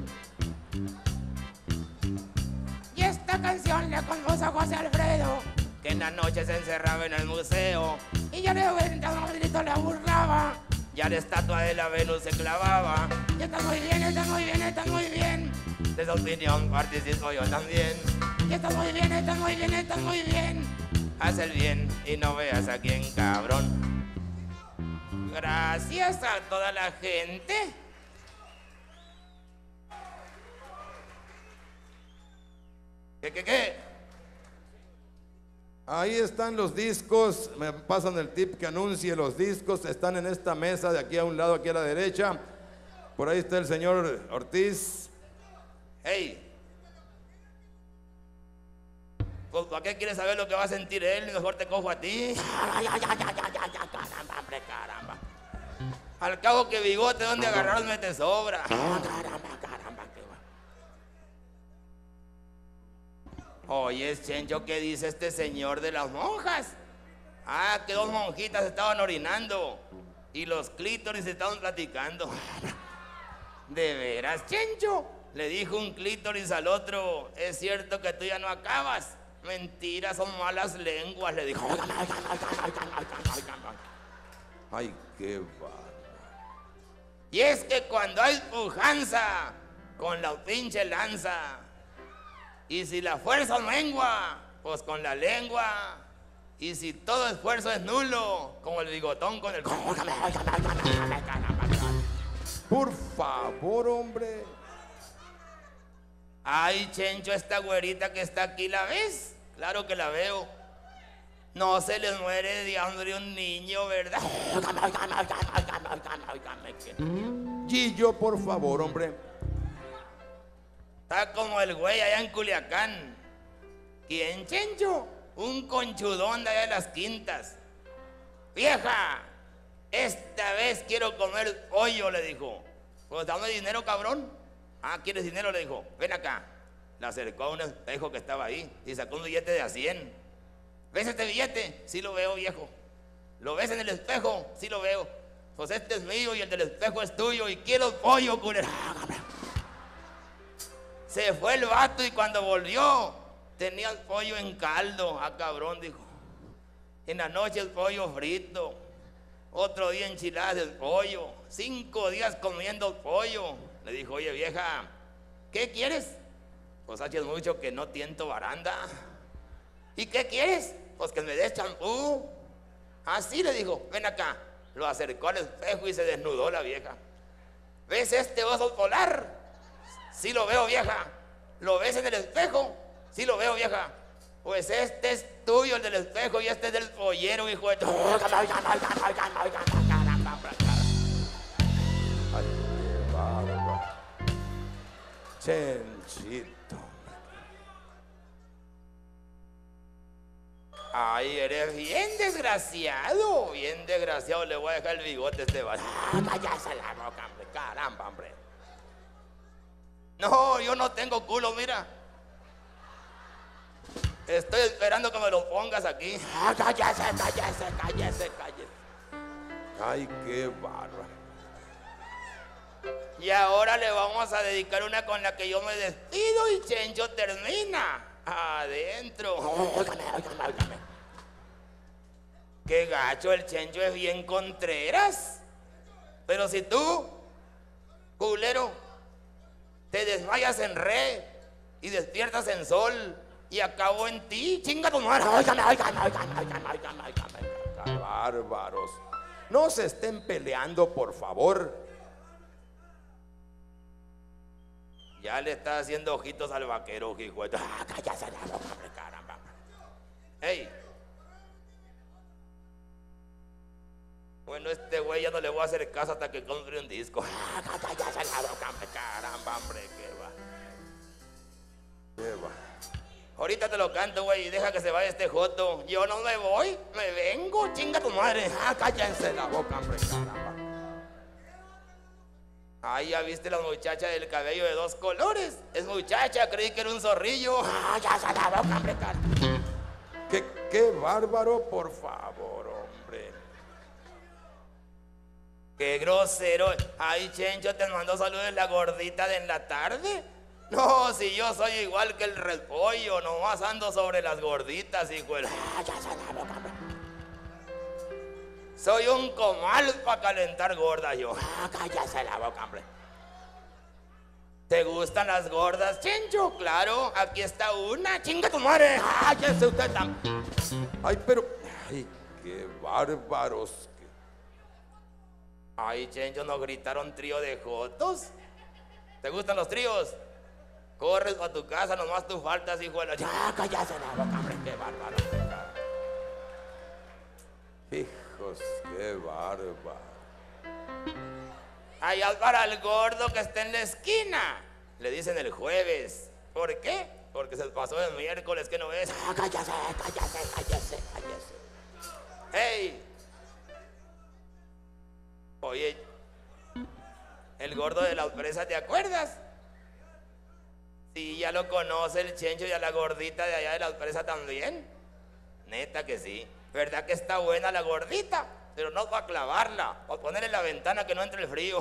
[SPEAKER 2] Y esta canción le compuso a José Alfredo.
[SPEAKER 3] Que en la noche se encerraba en el museo.
[SPEAKER 2] Y yo le cuenta un grito, le burlaba.
[SPEAKER 3] Ya la estatua de la Venus se clavaba.
[SPEAKER 2] Y está muy bien, está muy bien, está muy bien.
[SPEAKER 3] De esa opinión participo yo también.
[SPEAKER 2] Y está muy bien, está muy bien, está muy bien.
[SPEAKER 3] Haz el bien y no veas a quién, cabrón. Gracias a toda la gente. ¿Qué, qué, qué?
[SPEAKER 4] Ahí están los discos. Me pasan el tip que anuncie los discos. Están en esta mesa de aquí a un lado, aquí a la derecha. Por ahí está el señor Ortiz.
[SPEAKER 3] Hey. Pues, ¿para qué quieres saber lo que va a sentir él? Mejor te cojo a ti.
[SPEAKER 2] Ay, ay, ay, ay, ay, ay, caramba, hombre, caramba.
[SPEAKER 3] Al cabo que bigote donde agarrarme te sobra.
[SPEAKER 2] Ah, caramba, caramba, qué va.
[SPEAKER 3] Oye, Chencho, ¿qué dice este señor de las monjas? Ah, que dos monjitas estaban orinando y los clítoris estaban platicando. ¿De veras, Chencho? Le dijo un clítoris al otro, es cierto que tú ya no acabas. Mentira, son malas lenguas, le dijo.
[SPEAKER 4] Ay, qué bárbaro.
[SPEAKER 3] Y es que cuando hay pujanza con la pinche lanza, y si la fuerza mengua, pues con la lengua, y si todo esfuerzo es nulo, como el bigotón con el...
[SPEAKER 4] Por favor, hombre.
[SPEAKER 3] Ay, Chencho, esta güerita que está aquí, ¿la ves? Claro que la veo. No se les muere de hambre un niño, ¿verdad?
[SPEAKER 4] Gillo, por favor, hombre.
[SPEAKER 3] Está como el güey allá en Culiacán. ¿Quién, Chencho? Un conchudón de allá de las quintas. Vieja, esta vez quiero comer pollo, le dijo. Pues dame dinero, cabrón. Ah, ¿quieres dinero? Le dijo. Ven acá. Le acercó a un espejo que estaba ahí y sacó un billete de a cien. ¿Ves este billete? Sí lo veo, viejo. ¿Lo ves en el espejo? Sí lo veo. Pues este es mío y el del espejo es tuyo y quiero pollo, culero. Se fue el vato y cuando volvió tenía el pollo en caldo. Ah, cabrón, dijo. En la noche el pollo frito. Otro día enchiladas del pollo. Cinco días comiendo pollo. Le dijo, oye, vieja, ¿qué quieres? Pues haces mucho que no tiento baranda. ¿Y qué quieres? Pues que me des champú. Así le dijo, ven acá. Lo acercó al espejo y se desnudó la vieja. ¿Ves este oso polar? Sí lo veo, vieja. ¿Lo ves en el espejo? Sí lo veo, vieja. Pues este es tuyo, el del espejo, y este es del pollero, hijo de...
[SPEAKER 4] Ay, qué bárbaro. Chenchito.
[SPEAKER 3] Ay, eres bien desgraciado, bien desgraciado. Le voy a dejar el bigote a este vato. Cállate la boca, hombre, caramba, hombre. No, yo no tengo culo, mira. Estoy esperando que me lo pongas aquí. Cállese, cállese, cállese, cállese.
[SPEAKER 4] Ay, qué bárbaro.
[SPEAKER 3] Y ahora le vamos a dedicar una con la que yo me despido y Chencho termina. Adentro. Óigame, óigame, óigame. Qué gacho, el Chencho es bien contreras. Pero si tú, culero, te desmayas en re y despiertas en sol y acabó en ti, chinga tu madre. Óigame, óigame, óigame, óigame, óigame, óigame.
[SPEAKER 4] Bárbaros. No se estén peleando, por favor.
[SPEAKER 3] Ya le está haciendo ojitos al vaquero, hijo de... ¡Ah, cállate la boca, hombre, caramba! ¡Ey! Bueno, este güey ya no le voy a hacer caso hasta que compre un disco. ¡Ah, cállate la boca, hombre, caramba, hombre! ¡Qué va!
[SPEAKER 4] ¿Qué va?
[SPEAKER 3] Ahorita te lo canto, güey, y deja que se vaya este joto. Yo no me voy, me vengo, chinga tu madre. ¡Ah, cállense la boca, hombre, caramba! Ay, ¿ya viste la muchacha del cabello de dos colores? Es muchacha, creí que era un zorrillo. ¡Ah, ya se la boca, hombre!
[SPEAKER 4] ¿Qué, qué bárbaro, por favor, hombre.
[SPEAKER 3] ¡Qué grosero! Ay, Chencho, te mandó saludos la gordita de en la tarde. No, si yo soy igual que el repollo, nomás ando sobre las gorditas, hijo de... ¡Ah, ya se la boca, hombre! Soy un comal para calentar gordas yo. ¡Ah, cállate la boca, hombre! ¿Te gustan las gordas, Chencho? Claro, aquí está una. ¡Chinga tu madre! ¡Cállese usted también!
[SPEAKER 4] Ay, pero... Ay, qué bárbaros.
[SPEAKER 3] Ay, Chencho, nos gritaron trío de jotos. ¿Te gustan los tríos? Corres para tu casa, nomás tú faltas, hijo de la... ¡Ya, cállate la boca, hombre! ¡Qué bárbaro!
[SPEAKER 4] Hijos, qué bárbaro.
[SPEAKER 3] Allá para el gordo que está en la esquina. Le dicen el jueves. ¿Por qué? Porque se pasó el miércoles, que no ves. ¡Ah, cállate, cállate, cállate, cállate! ¡Hey! Oye, el gordo de la presa, ¿te acuerdas? Sí, ya lo conoce el Chencho y a la gordita de allá de la presa también. Neta que sí. ¿Verdad que está buena la gordita? Pero no para clavarla, para ponerle en la ventana que no entre el frío.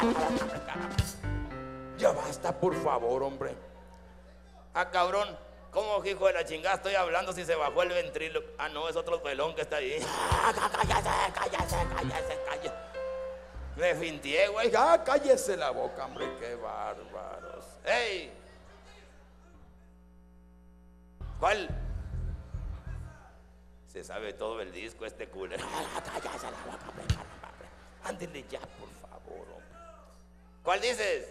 [SPEAKER 4] Ya basta, por favor, hombre.
[SPEAKER 3] Ah, cabrón, ¿Cómo, hijo de la chingada, estoy hablando si se bajó el ventrilo? Ah, no, es otro pelón que está ahí. Cállese, cállese, cállese, cállese. Me fintié, güey. Ah, cállese la boca, hombre, qué bárbaros. ¡Ey! ¿Cuál? Se sabe todo el disco este culero. Cállese la boca, hombre, caramba, hombre. Ándele ya, por favor, hombre. ¿Cuál dices?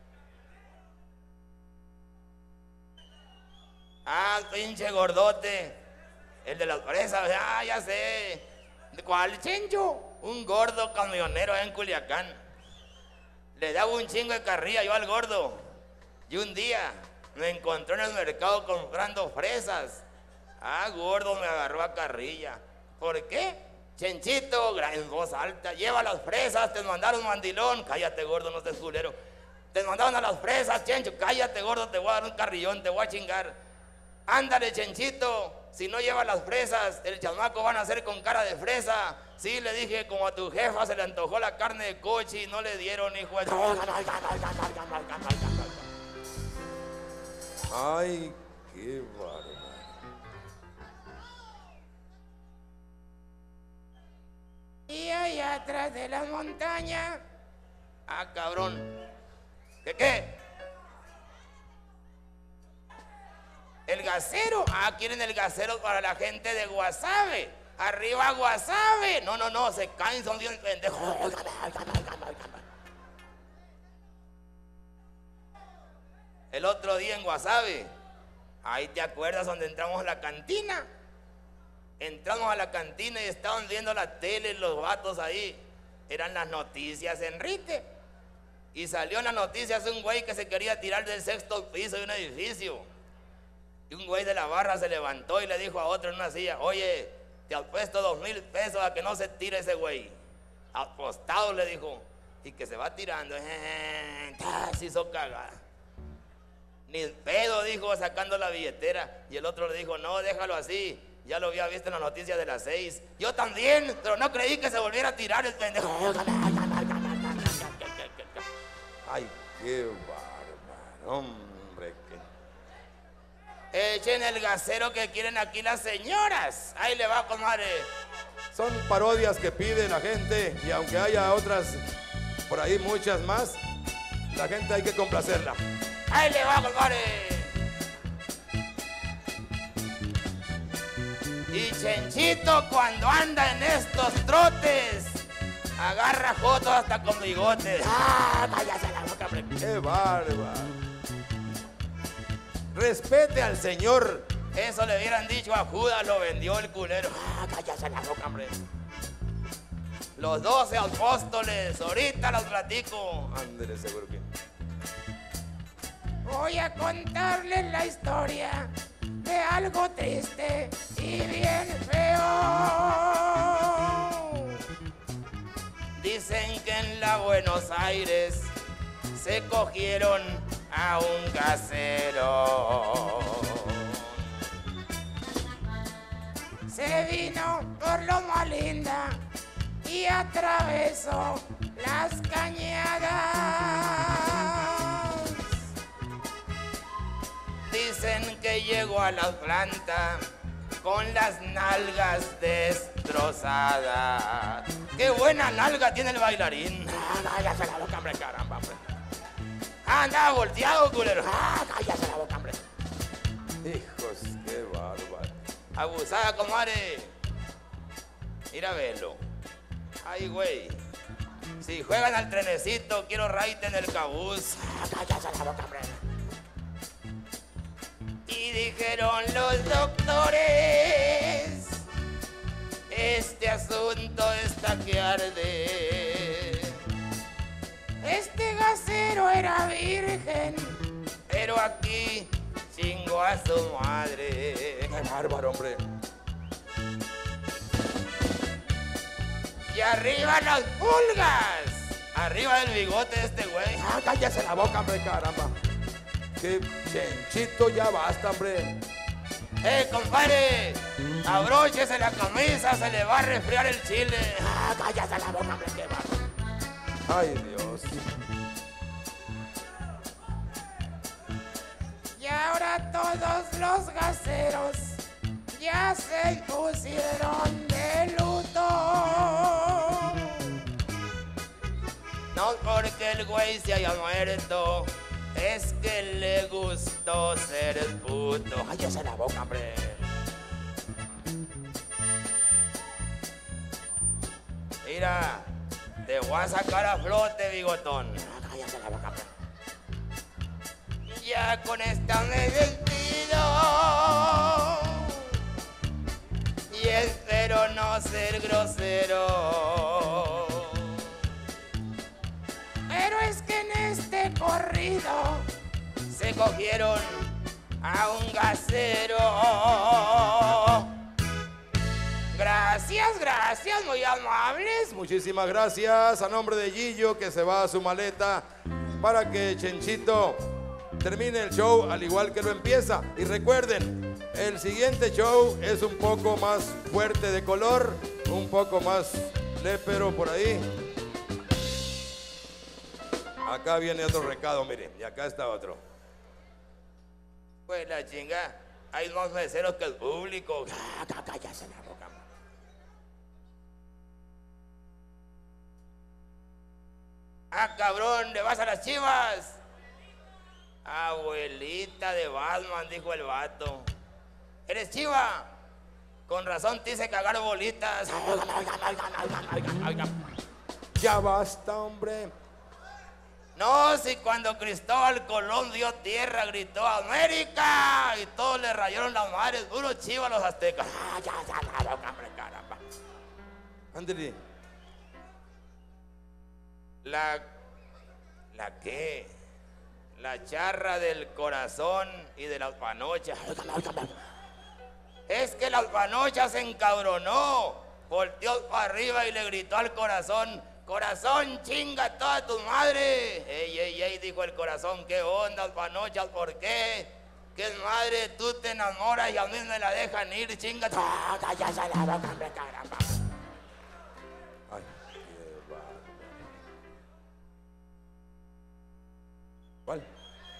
[SPEAKER 3] Ah, pinche gordote. El de las fresas. Ah, ya sé. ¿Cuál, chencho? Un gordo camionero en Culiacán. Le daba un chingo de carrilla yo al gordo. Y un día me encontró en el mercado comprando fresas. Ah, gordo, me agarró a carrilla. ¿Por qué? Chenchito, en voz alta, lleva las fresas, te mandaron mandilón. Cállate, gordo, no estés culero. Te mandaron a las fresas, Chencho. Cállate, gordo, te voy a dar un carrillón, te voy a chingar. Ándale, Chenchito, si no lleva las fresas, el chamaco van a hacer con cara de fresa. Sí, le dije, como a tu jefa se le antojó la carne de coche y no le dieron, hijo de... Ay, qué bárbaro. Y allá atrás de la montaña... Ah, cabrón. ¿Qué qué? El gasero. Ah, quieren el gasero para la gente de Guasave. Arriba Guasave. No, no, no, se caen, son bien pendejos. El otro día en Guasave, ahí te acuerdas donde entramos a la cantina. Entramos a la cantina y estaban viendo la tele los vatos ahí. Eran las noticias, Enrique. Y salió en las noticias un güey que se quería tirar del sexto piso de un edificio. Y un güey de la barra se levantó y le dijo a otro en una silla, oye, te apuesto dos mil pesos a que no se tire ese güey. Apostado, le dijo. Y que se va tirando. Se hizo cagar. Ni el pedo, dijo, sacando la billetera. Y el otro le dijo, no, déjalo así. Ya lo había visto en las noticias de las seis. Yo también, pero no creí que se volviera a tirar el pendejo. Ay, qué bárbaro, hombre. Qué... Echen el gasero que quieren aquí las señoras. Ahí le va, comadre. Son parodias que pide la gente. Y aunque haya otras, por ahí muchas más, la gente hay que complacerla. Ahí le va, comadre. Y Chenchito, cuando anda en estos trotes, agarra fotos hasta con bigotes. ¡Ah, cállate la boca, hombre! ¡Qué bárbaro! Respete al Señor. Eso le hubieran dicho a Judas, lo vendió el culero. ¡Ah, cállate la boca, hombre! Los doce apóstoles, ahorita los platico. Ándale, seguro que... Voy a contarles la historia de algo triste y bien feo. Dicen que en la Buenos Aires se cogieron a un gasero. Se vino por Loma Linda y atravesó las cañadas. Dicen que llegó a la planta con las nalgas destrozadas. ¡Qué buena nalga tiene el bailarín! ¡Ah, cállate la boca, hombre, caramba, hombre! ¡Ah, andaba volteado, culero! ¡Ah, cállate la boca, hombre! Hijos, qué bárbaro. Abusada, comadre. Mira, velo. Ay, güey. Si juegan al trenecito, quiero raite en el cabuz. ¡Ah, cállate la boca, hombre! Y dijeron los doctores, este asunto está que arde. Este gasero era virgen, pero aquí chingó a su madre. ¡Qué bárbaro, hombre! Y arriba las pulgas, arriba del bigote de este güey. ¡Ah, cállese la boca, hombre, caramba! ¡Qué Chenchito, ya basta, hombre! ¡Eh, compadre! Abróchese la camisa, se le va a resfriar el chile. ¡Ah, cállate la boca, hombre, qué bárbaro! ¡Ay, Dios! Y ahora Ya todos los gaseros ya se pusieron de luto. No porque el güey se haya muerto, es que le gustó ser el puto. Cállese la boca, hombre. Mira, te voy a sacar a flote, bigotón. Cállese la boca, hombre. Ya con esta me despido y espero no ser grosero, pero es que en este corrido se cogieron a un gasero. Gracias, gracias, muy amables.
[SPEAKER 4] Muchísimas gracias. A nombre de Gillo, que se va a su maleta para que Chenchito termine el show al igual que lo empieza. Y recuerden, el siguiente show es un poco más fuerte de color, un poco más lépero por ahí. Acá viene otro recado, miren, y acá está otro.
[SPEAKER 3] Pues la chinga, hay más meseros que el público. Cállate la boca. Ah, cabrón, ¿le vas a las Chivas? Abuelita de Batman, dijo el vato. ¿Eres chiva? Con razón te hice cagar bolitas.
[SPEAKER 4] Ya basta, hombre.
[SPEAKER 3] No, si cuando Cristóbal Colón dio tierra gritó ¡América! Y todos le rayaron las madres, duro chiva a los aztecas. Ah, ya, ya, ya, hombre, caramba.
[SPEAKER 4] Ándale.
[SPEAKER 3] La... ¿La qué? La charra del corazón y de las panochas. Es que las panochas se encabronó. Volteó para arriba y le gritó al corazón: corazón, chinga toda tu madre. Ey, ey, ey, dijo el corazón, ¿qué onda, panochas? ¿Por qué? Que es madre, tú te enamoras y a mí me la dejan ir, chinga. ¡Ah, cállate la boca, hombre, caramba!
[SPEAKER 4] Ay, qué bárbaro. ¿Cuál?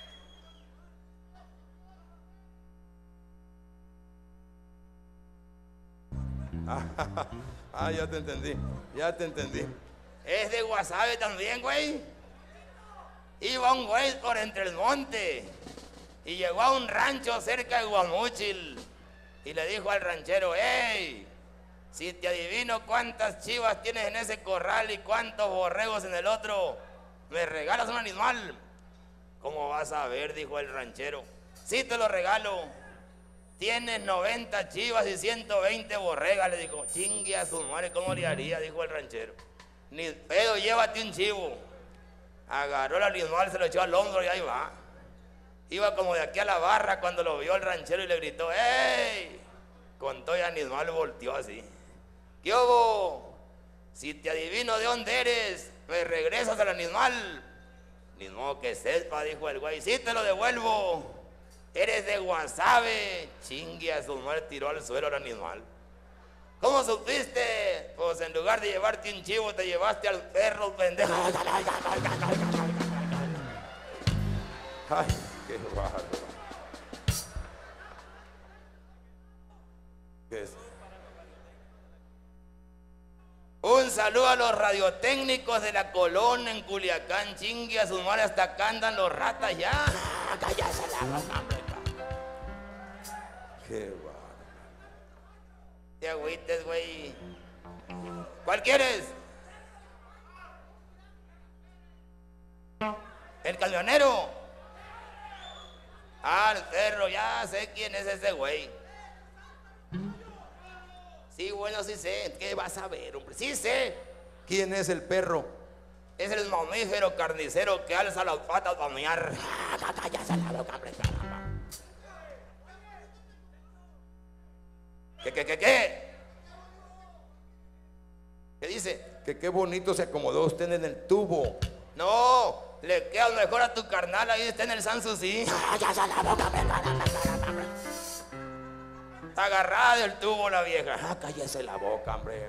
[SPEAKER 4] Ah, ah, ya te entendí, ya te entendí.
[SPEAKER 3] Es de Guasave también, güey. Iba un güey por entre el monte y llegó a un rancho cerca de Guamúchil y le dijo al ranchero: ¡Ey! Si te adivino cuántas chivas tienes en ese corral y cuántos borregos en el otro, ¿me regalas un animal? ¿Cómo vas a ver?, dijo el ranchero. Sí, te lo regalo. Tienes noventa chivas y ciento veinte borregas, le dijo. Chingue a su madre, ¿cómo le haría?, dijo el ranchero. Ni pedo, llévate un chivo. Agarró el animal, se lo echó al hombro y ahí va. Iba como de aquí a la barra cuando lo vio el ranchero y le gritó: ¡Ey! Con todo el animal volteó así. ¿Qué hubo? Si te adivino de dónde eres, me regresas al animal. Ni modo que sepa, dijo el güey. Sí, te lo devuelvo. Eres de Guasave. Chingue a su madre, tiró al suelo al animal. ¿Cómo supiste? Pues en lugar de llevarte un chivo, te llevaste al perro, pendejo.
[SPEAKER 4] Ay, qué bárbaro. ¿Qué es?
[SPEAKER 3] Un saludo a los radiotécnicos de la Colón en Culiacán. Chingue a su madre, hasta acá andan los ratas ya. Cállate la boca, hombre.
[SPEAKER 4] Qué bárbaro.
[SPEAKER 3] Te agüites, güey. ¿Cuál quieres? ¿El camionero? Ah, el perro, ya sé quién es ese güey. Sí, bueno, sí sé. ¿Qué vas a ver, hombre? Sí sé.
[SPEAKER 4] ¿Quién es el perro?
[SPEAKER 3] Es el mamífero carnicero que alza las patas para mear. Cállate la boca, hombre, caramba. ¿Qué, qué, qué, qué? ¿Qué dice?
[SPEAKER 4] Que qué bonito se acomodó usted en el tubo.
[SPEAKER 3] No, le queda mejor a tu carnal, ahí está en el Sanssouci. Cállate la boca, hombre, caramba, caramba. Está agarrada del tubo la vieja. Ah, cállese la boca, hombre.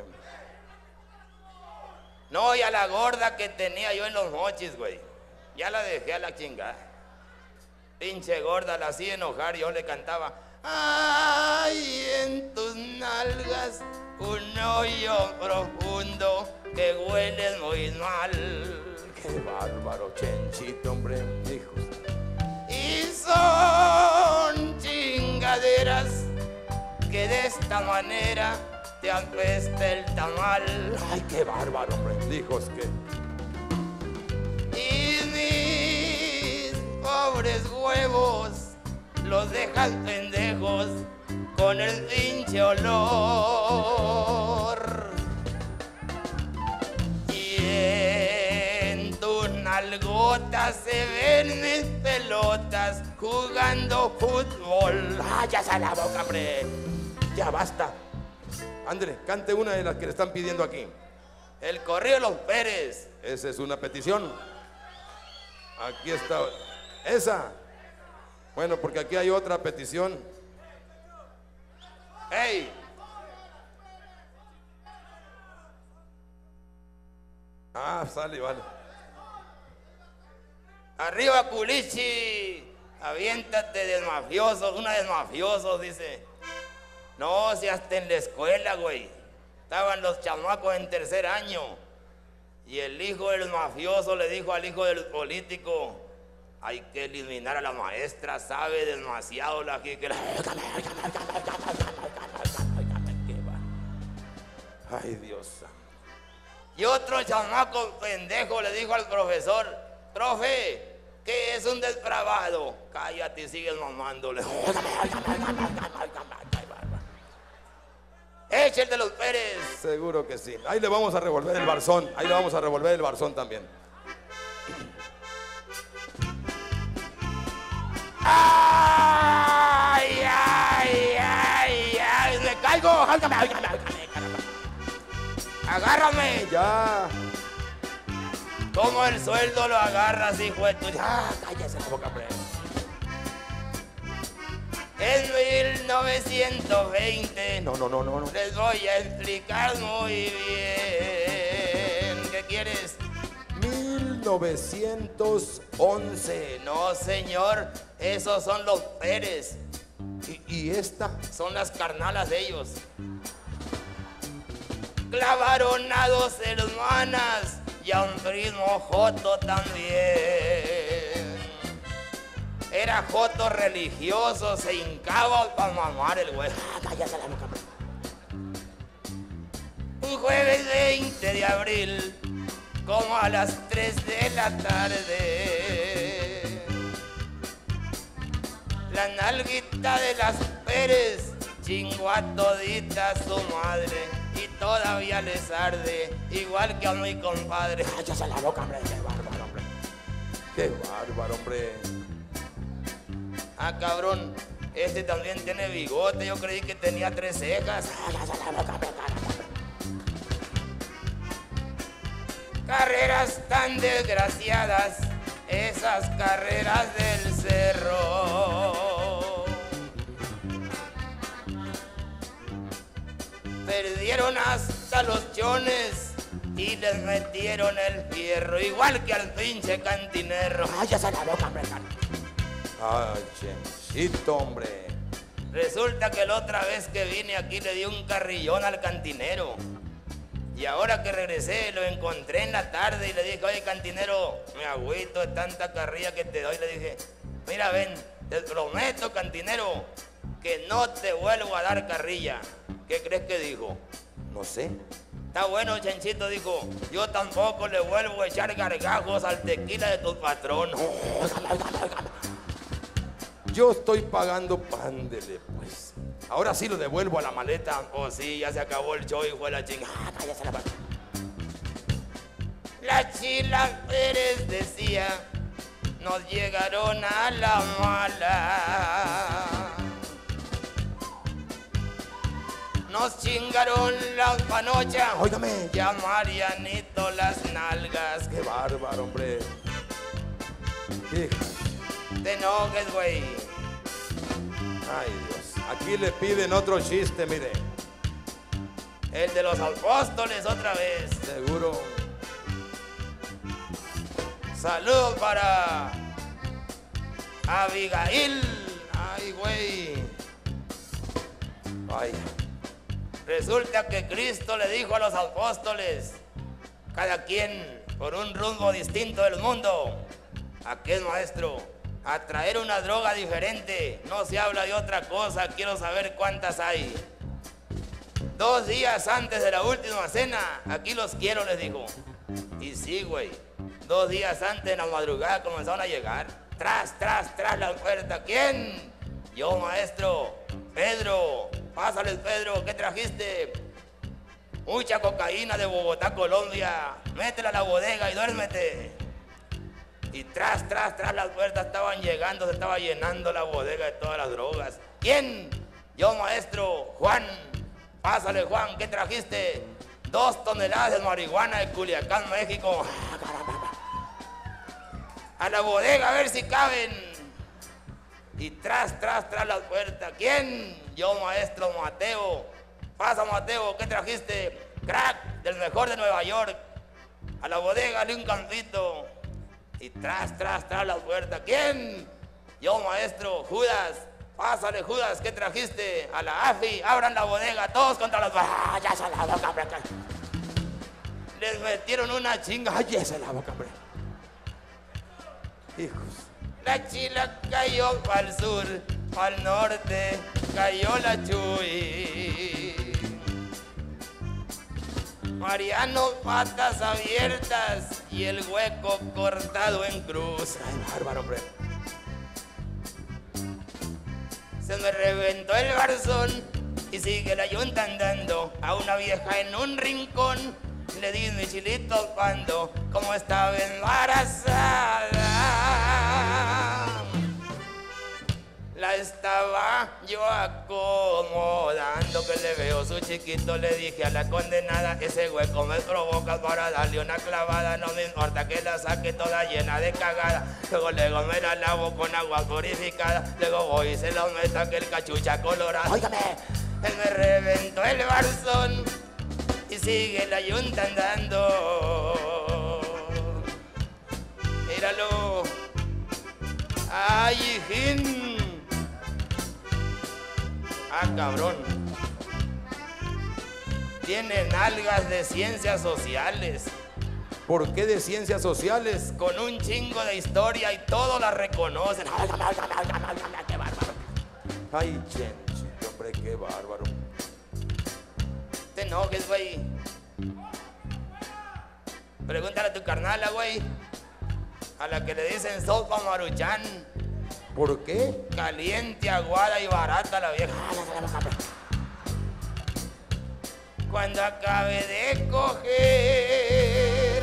[SPEAKER 3] No, y a la gorda que tenía yo en los mochis, güey. Ya la dejé a la chingada. Pinche gorda, la hacía enojar. Yo le cantaba: ay, en tus nalgas un hoyo profundo que huele muy mal.
[SPEAKER 4] Qué bárbaro, Chenchito, hombre, hijos.
[SPEAKER 3] Y son chingaderas que de esta manera te apesta el tamal.
[SPEAKER 4] Ay, qué bárbaro, hombre, hijos, que...
[SPEAKER 3] Y mis pobres huevos los dejan pendejos con el pinche olor. Y en tus nalgotas se ven mis pelotas jugando fútbol.
[SPEAKER 4] ¡Ah, ya se la boca, hombre! Ya basta. André, cante una de las que le están pidiendo aquí.
[SPEAKER 3] El corrido de los Pérez.
[SPEAKER 4] Esa es una petición. Aquí está. Esa. Bueno, porque aquí hay otra petición.
[SPEAKER 3] ¡Ey!
[SPEAKER 4] Ah, sale, vale.
[SPEAKER 3] Arriba, Culichi. Aviéntate de mafiosos. Una de mafiosos, dice. No, si hasta en la escuela, güey. Estaban los chamacos en tercer año. Y el hijo del mafioso le dijo al hijo del político: hay que eliminar a la maestra, sabe demasiado la que...
[SPEAKER 4] Ay, Dios.
[SPEAKER 3] Y otro chamaco pendejo le dijo al profesor: profe, ¿qué es un depravado? Cállate y sigues mamándole. Eche el de los Pérez.
[SPEAKER 4] Seguro que sí. Ahí le vamos a revolver el barzón. Ahí le vamos a revolver el barzón también.
[SPEAKER 3] ¡Ay, ay, ay, ay! ¡Me caigo! ¡Agárrame!
[SPEAKER 4] Ya.
[SPEAKER 3] Como el sueldo lo agarras, hijo de tu... ¡Ah, cállese la boca, hombre! En mil novecientos veinte...
[SPEAKER 4] No, no, no, no, no.
[SPEAKER 3] Les voy a explicar muy bien. ¿Qué quieres?
[SPEAKER 4] mil novecientos once.
[SPEAKER 3] No, señor. Esos son los Pérez.
[SPEAKER 4] ¿Y, y esta?
[SPEAKER 3] Son las carnalas de ellos. Clavaron a dos hermanas y a un primo joto también. Era joto religioso, se hincaba para mamar el güey. Ah, cállate la boca. Un jueves veinte de abril, como a las tres de la tarde, la nalguita de las Pérez chingó a todita su madre y todavía les arde, igual que a mi compadre.
[SPEAKER 4] Cállate la boca, hombre. Qué bárbaro, hombre. Qué bárbaro, hombre.
[SPEAKER 3] Ah, cabrón, este también tiene bigote. Yo creí que tenía tres cejas. Carreras tan desgraciadas, esas carreras del cerro. Perdieron hasta los chones y les metieron el fierro, igual que al pinche cantinero.
[SPEAKER 4] Cállate la boca, hombre. Ay, Chenchito, hombre.
[SPEAKER 3] Resulta que la otra vez que vine aquí le di un carrillón al cantinero. Y ahora que regresé lo encontré en la tarde y le dije: oye, cantinero, me agüito de tanta carrilla que te doy. Le dije: mira, ven, te prometo, cantinero, que no te vuelvo a dar carrilla. ¿Qué crees que dijo?
[SPEAKER 4] No sé.
[SPEAKER 3] Está bueno, Chenchito, dijo: yo tampoco le vuelvo a echar gargajos al tequila de tu patrón.
[SPEAKER 4] Yo estoy pagando, pándele, pues. Ahora sí lo devuelvo a la maleta.
[SPEAKER 3] Oh, sí, ya se acabó el show y fue la chingada. Ah, cállate la boca. La Chila Pérez decía: nos llegaron a la mala. Nos chingaron las panochas.
[SPEAKER 4] Óigame.
[SPEAKER 3] Ya Marianito las nalgas.
[SPEAKER 4] Qué bárbaro, hombre. Hija.
[SPEAKER 3] Te enojes, güey.
[SPEAKER 4] Ay, Dios. Aquí le piden otro chiste, mire.
[SPEAKER 3] El de los apóstoles otra vez.
[SPEAKER 4] Seguro.
[SPEAKER 3] Saludos para Abigail. Ay, güey. Ay. Resulta que Cristo le dijo a los apóstoles, cada quien por un rumbo distinto del mundo. ¿A qué, maestro? A traer una droga diferente. No se habla de otra cosa. Quiero saber cuántas hay. Dos días antes de la última cena, aquí los quiero, les dijo. Y sí, güey. Dos días antes, en la madrugada, comenzaron a llegar. Tras, tras, tras la puerta. ¿Quién? Yo, maestro. Pedro. Pásales, Pedro. ¿Qué trajiste? Mucha cocaína de Bogotá, Colombia. Métela a la bodega y duérmete. Y tras, tras, tras las puertas estaban llegando, se estaba llenando la bodega de todas las drogas. ¿Quién? Yo, maestro. Juan. Pásale, Juan. ¿Qué trajiste? Dos toneladas de marihuana de Culiacán, México. A la bodega a ver si caben. Y tras, tras, tras las puertas. ¿Quién? Yo, maestro Mateo. Pasa, Mateo, ¿qué trajiste? Crack, del mejor de Nueva York. A la bodega, dale un campito. Y tras, tras, tras las puertas. ¿Quién? Yo, maestro Judas. Pásale, Judas, ¿qué trajiste? A la A F I, abran la bodega, todos contra las... ¡Ah, ya se la boca, hombre! Les metieron una chinga. ¡Ay, ya se la boca, hombre! Hijos. La chila cayó para el sur, para el norte, cayó la Chuy. Mariano, patas abiertas y el hueco cortado en cruz. ¡Ay, bárbaro, hombre! Se me reventó el garzón y sigue la yunta andando. A una vieja en un rincón le di mi chilito pando, como estaba embarazada. La estaba yo acomodando, que le veo su chiquito. Le dije a la condenada, ese hueco me provoca para darle una clavada. No me importa que la saque toda llena de cagada. Luego, luego me la lavo con agua purificada. Luego voy y se la meto aquel cachucha colorada. Óigame, él me reventó el barzón y sigue la yunta andando. Míralo. Ay, hijín. Ah, cabrón. Tiene nalgas de ciencias sociales.
[SPEAKER 4] ¿Por qué de ciencias sociales?
[SPEAKER 3] Con un chingo de historia y todos la reconocen. ¡Ay, qué bárbaro!
[SPEAKER 4] Ay, chenche, hombre, qué bárbaro.
[SPEAKER 3] Te enojes, güey. Pregúntale a tu carnala, güey. A la que le dicen sopa Maruchan.
[SPEAKER 4] ¿Por qué?
[SPEAKER 3] Caliente, aguada y barata la vieja. Cuando acabe de coger,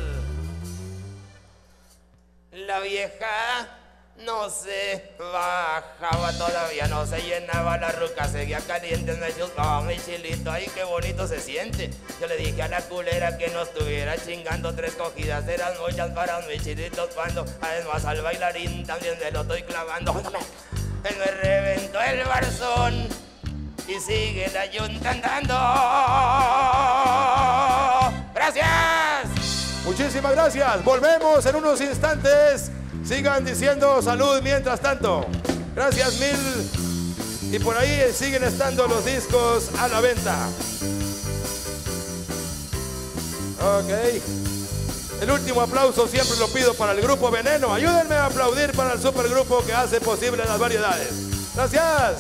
[SPEAKER 3] la vieja no se bajaba todavía, no se llenaba la ruca, seguía caliente, me chupaba mi chilito. Ay, qué bonito se siente. Yo le dije a la culera que no estuviera chingando, tres cogidas eran muchas para mi chilito cuando, además al bailarín también me lo estoy clavando. Óigame, él me reventó el barzón y sigue la yunta andando. ¡Gracias!
[SPEAKER 4] Muchísimas gracias. Volvemos en unos instantes. Sigan diciendo salud mientras tanto. Gracias mil. Y por ahí siguen estando los discos a la venta. Ok. El último aplauso siempre lo pido para el grupo Veneno. Ayúdenme a aplaudir para el supergrupo que hace posible las variedades. Gracias.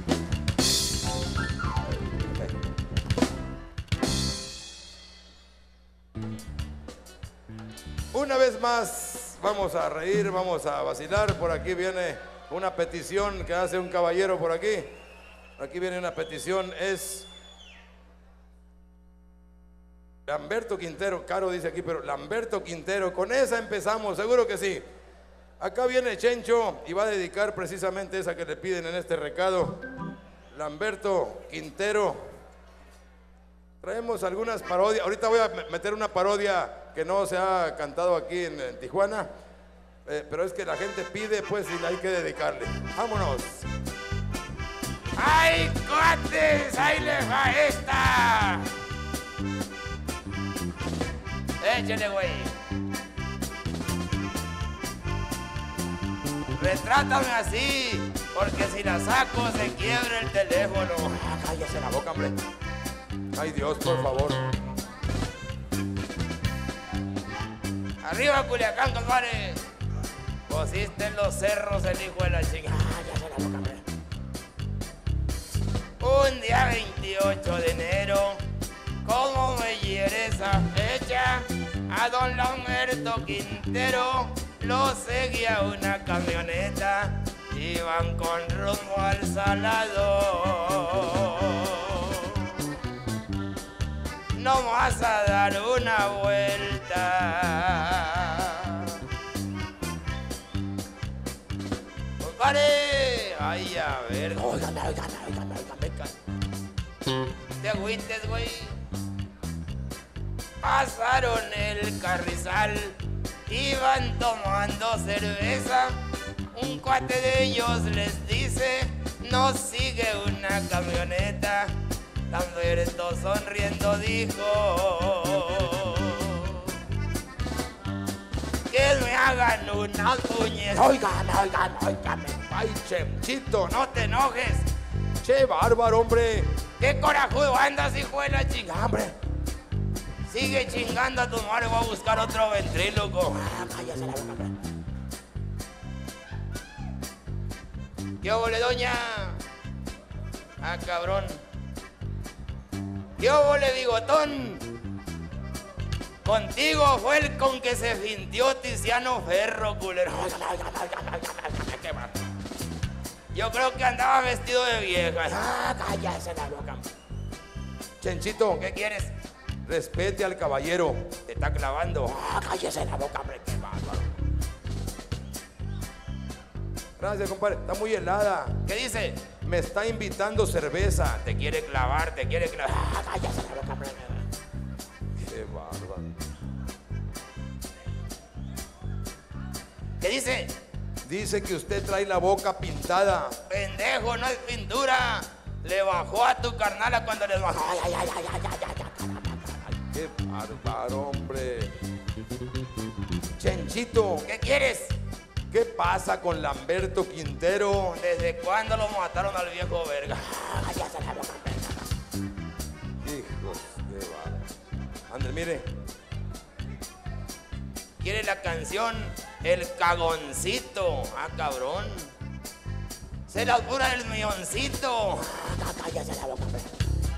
[SPEAKER 4] Una vez más vamos a reír, vamos a vacilar. Por aquí viene una petición que hace un caballero por aquí. Aquí viene una petición, es Lamberto Quintero. Caro dice aquí, pero Lamberto Quintero, con esa empezamos, seguro que sí. Acá viene Chencho y va a dedicar precisamente esa que le piden en este recado. Lamberto Quintero. Traemos algunas parodias. Ahorita voy a meter una parodia que no se ha cantado aquí en, en Tijuana, eh, pero es que la gente pide, pues, y hay que dedicarle. ¡Vámonos!
[SPEAKER 3] ¡Ay, cuates! ¡Ahí les va esta! Échale, güey. Retrátame así, porque si la saco se quiebra el teléfono.
[SPEAKER 4] Ah, cállese la boca, hombre. Ay, Dios, por favor.
[SPEAKER 3] Arriba, Culiacán, compadre. Pusiste en los cerros el hijo de la chingada. Ah, ya se la boca, hombre. Un día veintiocho de enero, como me hiere esa fecha, a don Lamberto Quintero lo seguía una camioneta, iban con rumbo al Salado. No vas a dar una vuelta. Compadre, ay, a ver, óigame, óigame, óigame, óigame. Te agüites, güey. Pasaron el carrizal, iban tomando cerveza. Un cuate de ellos les dice, nos sigue una camioneta. Lamberto sonriendo dijo, que me hagan unas puñetas. Óigame, óigame, óigame.
[SPEAKER 4] Ay, Chemchito,
[SPEAKER 3] No te enojes.
[SPEAKER 4] che, bárbaro, hombre.
[SPEAKER 3] ¿Qué corajudo andas, hijo de la chingada, hombre? Sigue chingando a tu madre, voy a buscar otro ventríloco. Ah, cállate la boca, hombre. ¿Qué óvole, doña? Ah, cabrón. ¿Qué óvole, bigotón? Contigo fue el con que se fintió Tiziano Ferro, culero. Qué mal. Yo creo que andaba vestido de vieja. Ah, cállate la boca.
[SPEAKER 4] Chenchito,
[SPEAKER 3] ¿Qué quieres?
[SPEAKER 4] respete al caballero.
[SPEAKER 3] Te está clavando. Ah, cállese la boca, hombre, qué bárbaro.
[SPEAKER 4] Gracias, compadre. Está muy helada.
[SPEAKER 3] ¿Qué dice?
[SPEAKER 4] Me está invitando cerveza.
[SPEAKER 3] Te quiere clavar, te quiere clavar. Ah, cállese la boca, hombre.
[SPEAKER 4] Qué bárbaro.
[SPEAKER 3] ¿Qué dice?
[SPEAKER 4] Dice que usted trae la boca pintada.
[SPEAKER 3] Pendejo, no es pintura. Le bajó a tu carnala cuando le bajó. Ay, ay, ay, ay, ay, ay, ay, ay.
[SPEAKER 4] Qué bárbaro, hombre. Chenchito,
[SPEAKER 3] ¿Qué quieres?
[SPEAKER 4] ¿qué pasa con Lamberto Quintero?
[SPEAKER 3] ¿Desde cuándo lo mataron al viejo verga? Ah, cállese la boca, hombre.
[SPEAKER 4] Hijos, qué bárbaro. Andrés, mire.
[SPEAKER 3] ¿Quiere la canción El Cagoncito? Ah, cabrón. Se la apura el milloncito. Ah, cállese la boca, hombre.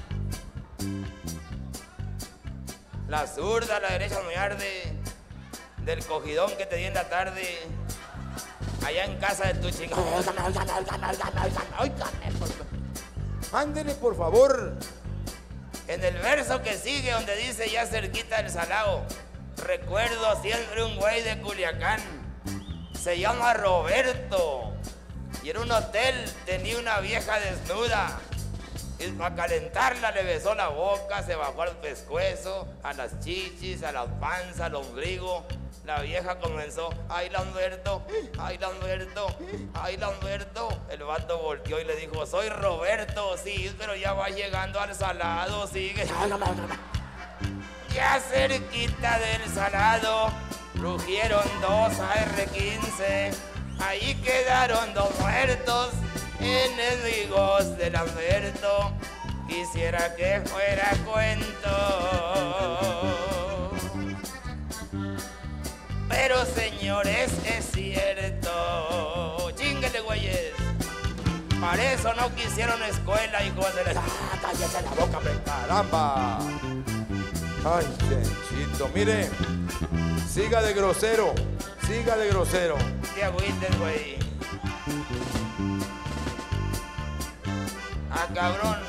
[SPEAKER 3] La zurda, la derecha me arde. Del cogidón que te di en la tarde. Allá en casa de tu chingada. Óigame, óigame, óigame, óigame, óigame, óigame, por favor.
[SPEAKER 4] Ándele, por favor.
[SPEAKER 3] En el verso que sigue, donde dice ya cerquita del Salao, recuerdo siempre un güey de Culiacán. Se llama Roberto. Y en un hotel tenía una vieja desnuda. Y para calentarla le besó la boca, se bajó al pescuezo, a las chichis, a la panza, al ombligo. La vieja comenzó, ay, Lamberto, ay, Lamberto, ay, Lamberto. El vato volteó y le dijo, soy Roberto, sí, pero ya va llegando al Salado, sigue. Ya cerquita del Salado, rugieron dos A R quince. Ahí quedaron dos muertos, enemigos de Lamberto. Quisiera que fuera cuento. Pero señores, es cierto. Chinguele, güeyes. Para eso no quisieron escuela, hijos de la... ¡Ah, cállate la boca, hombre!
[SPEAKER 4] Caramba. Ay, Chenchito, mire. Siga de grosero. Siga de grosero.
[SPEAKER 3] Te agüites, güey. Ah, cabrón.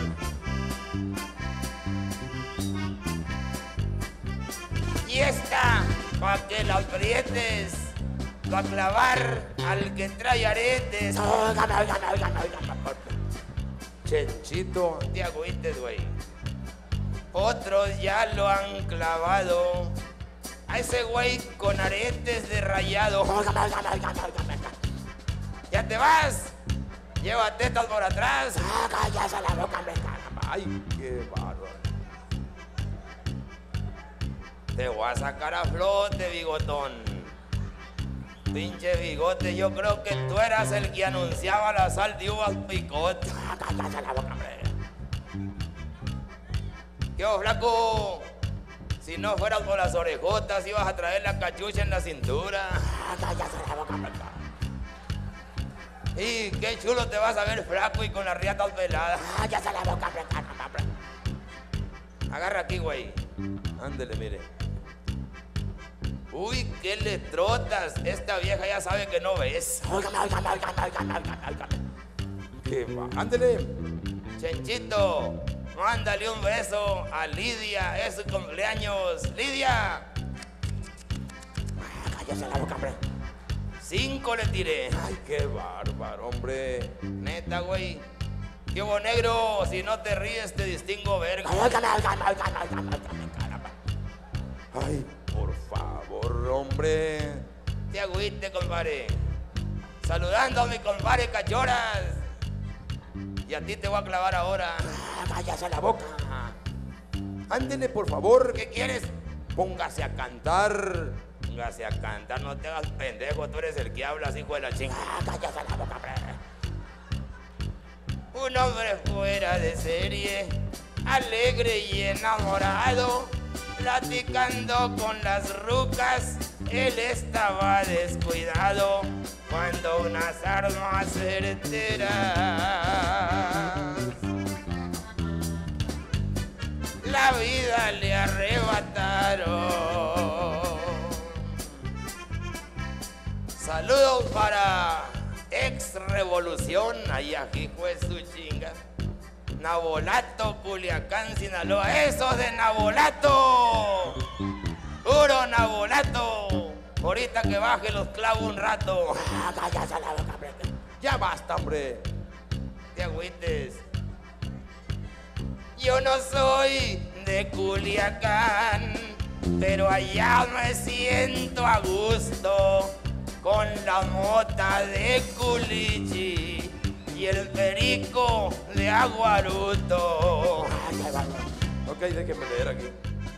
[SPEAKER 3] Y esta, pa' que la aprietes, pa' clavar al que trae aretes. Óigame, óigame, óigame, óigame.
[SPEAKER 4] Chenchito.
[SPEAKER 3] Te agüites, güey. Otros ya lo han clavado. A ese güey con aretes de rayado. Óigame, óigame, óigame, óigame. ¿Ya te vas? Lleva tetas por atrás. Ah, cállate la boca, me caramba.
[SPEAKER 4] Ay, qué bárbaro.
[SPEAKER 3] Te voy a sacar a flote, bigotón. Pinche bigote, yo creo que tú eras el que anunciaba la sal de uvas picote. Cállate la boca, hombre. ¿Qué oh, flaco? Si no fueras por las orejotas, ibas a traer la cachucha en la cintura. Cállate la boca, hombre. Y qué chulo te vas a ver, flaco, y con las riatas peladas. Cállate la boca, hombre. Agarra aquí, güey. Ándele, mire. Uy, qué letrotas. Esta vieja ya sabe que no ves. Óigame, óigame, óigame, óigame, óigame, óigame. ¿Qué va? Ándele. Chenchito, mándale un beso a Lidia. Es su cumpleaños. ¡Lidia! Cállese la boca, hombre. Cinco le tiré. Ay, qué bárbaro, hombre. Neta, güey. ¿Qué hubo, negro? Si no te ríes, te distingo, verga. Óigame, óigame, óigame, óigame, óigame, caramba. Ay, por favor, hombre. Te agüite, compadre. Saludando a mi compadre Cachoras. Y a ti te voy a clavar ahora. Cállase la boca. Ándele, por favor. ¿Qué quieres? Póngase a cantar. Póngase a cantar. No te hagas pendejo. Tú eres el que hablas, hijo de la chingada. Cállase la boca, hombre. Un hombre fuera de serie, alegre y enamorado, platicando con las rucas, él estaba descuidado, cuando unas armas certeras la vida le arrebataron. Saludos para Ex Revolución, ahí aquí fue su chinga. Nabolato, Culiacán, Sinaloa. ¡Esos de Nabolato! ¡Puro Nabolato! Ahorita que baje los clavo un rato. Ah, cállate la boca, hombre. Ya basta, hombre. Te agüites. Yo no soy de Culiacán, pero allá me siento a gusto con la mota de culichi y el perico de aguaruto. Ok, déjenme leer aquí.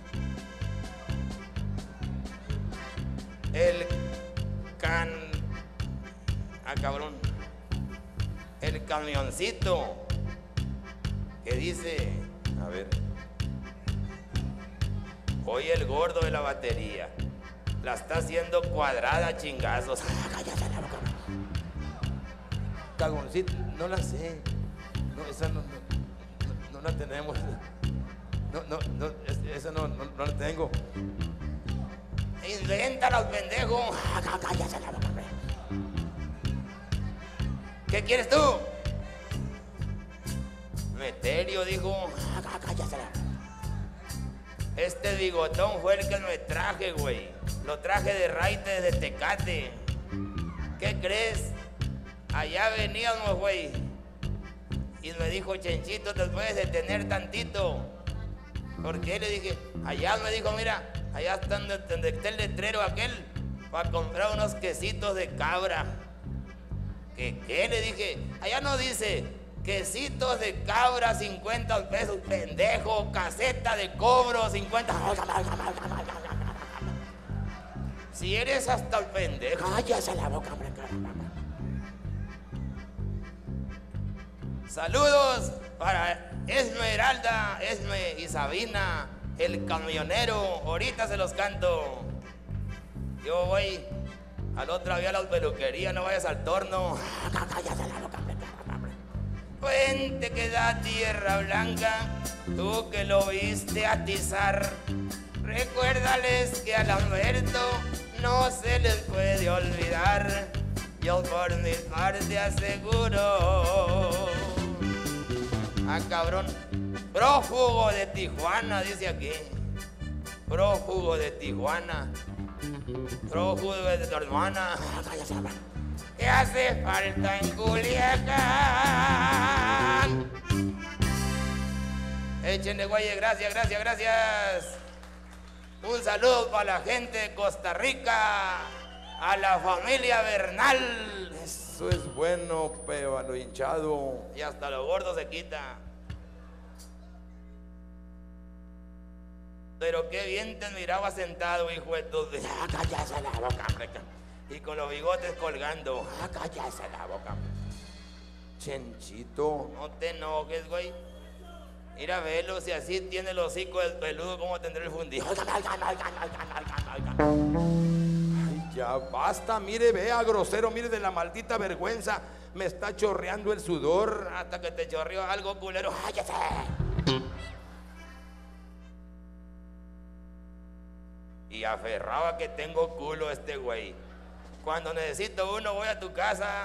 [SPEAKER 3] El can... Ah, cabrón. El camioncito que dice... A ver. Oye, el gordo de la batería la está haciendo cuadrada, chingazos. Cállate la boca. Cagoncito, no la sé. No, esa no, no, no, no la tenemos. No, no, no, esa no, no, no la tengo. Invéntala, pendejo. Cállate la boca, hombre. ¿Qué quieres tú? Meterio, dijo. Cállate la boca. Este bigotón fue el que me traje, güey. Lo traje de raite de Tecate. ¿Qué crees? Allá veníamos, güey. Y me dijo, Chenchito, te puedes detener tantito. Porque le dije, allá me dijo, mira, allá está donde está el letrero aquel, para comprar unos quesitos de cabra. ¿Qué qué? Le dije, allá no dice quesitos de cabra, cincuenta pesos, pendejo, caseta de cobro, cincuenta. Si eres hasta el pendejo. Cállate la boca, hombre. Saludos para Esmeralda, Esme y Sabina, el camionero. Ahorita se los canto. Yo voy al otro día a la peluquería, no vayas al torno. Cállate la boca, hombre. Puente que da tierra blanca, tú que lo viste atizar. Recuérdales que a Lamberto no se les puede olvidar. Yo por mi parte aseguro. Ah, cabrón. Prófugo de Tijuana, dice aquí. Prófugo de Tijuana. Prófugo de tu hermana. ¿Qué hace falta en Culiacán? Échenle, güey, gracias, gracias, gracias. Un saludo para la gente de Costa Rica, a la familia Bernal. Eso es bueno, peba, lo hinchado. Y hasta lo gordo se quita. Pero qué bien te miraba sentado, hijo de tu... Cállate la boca, hombre. y con los bigotes colgando. Ah, cállate la boca.
[SPEAKER 4] Chenchito.
[SPEAKER 3] No te enojes, güey. Mira, velo, si así tiene el hocico del peludo, ¿cómo tendrá el fundido?
[SPEAKER 4] Ay, ya basta, mire, vea, grosero, mire de la maldita vergüenza. Me está chorreando el sudor.
[SPEAKER 3] Hasta que te chorreó algo, culero. ¡Cállate! Y aferraba que tengo culo este güey. Cuando necesito uno, voy a tu casa.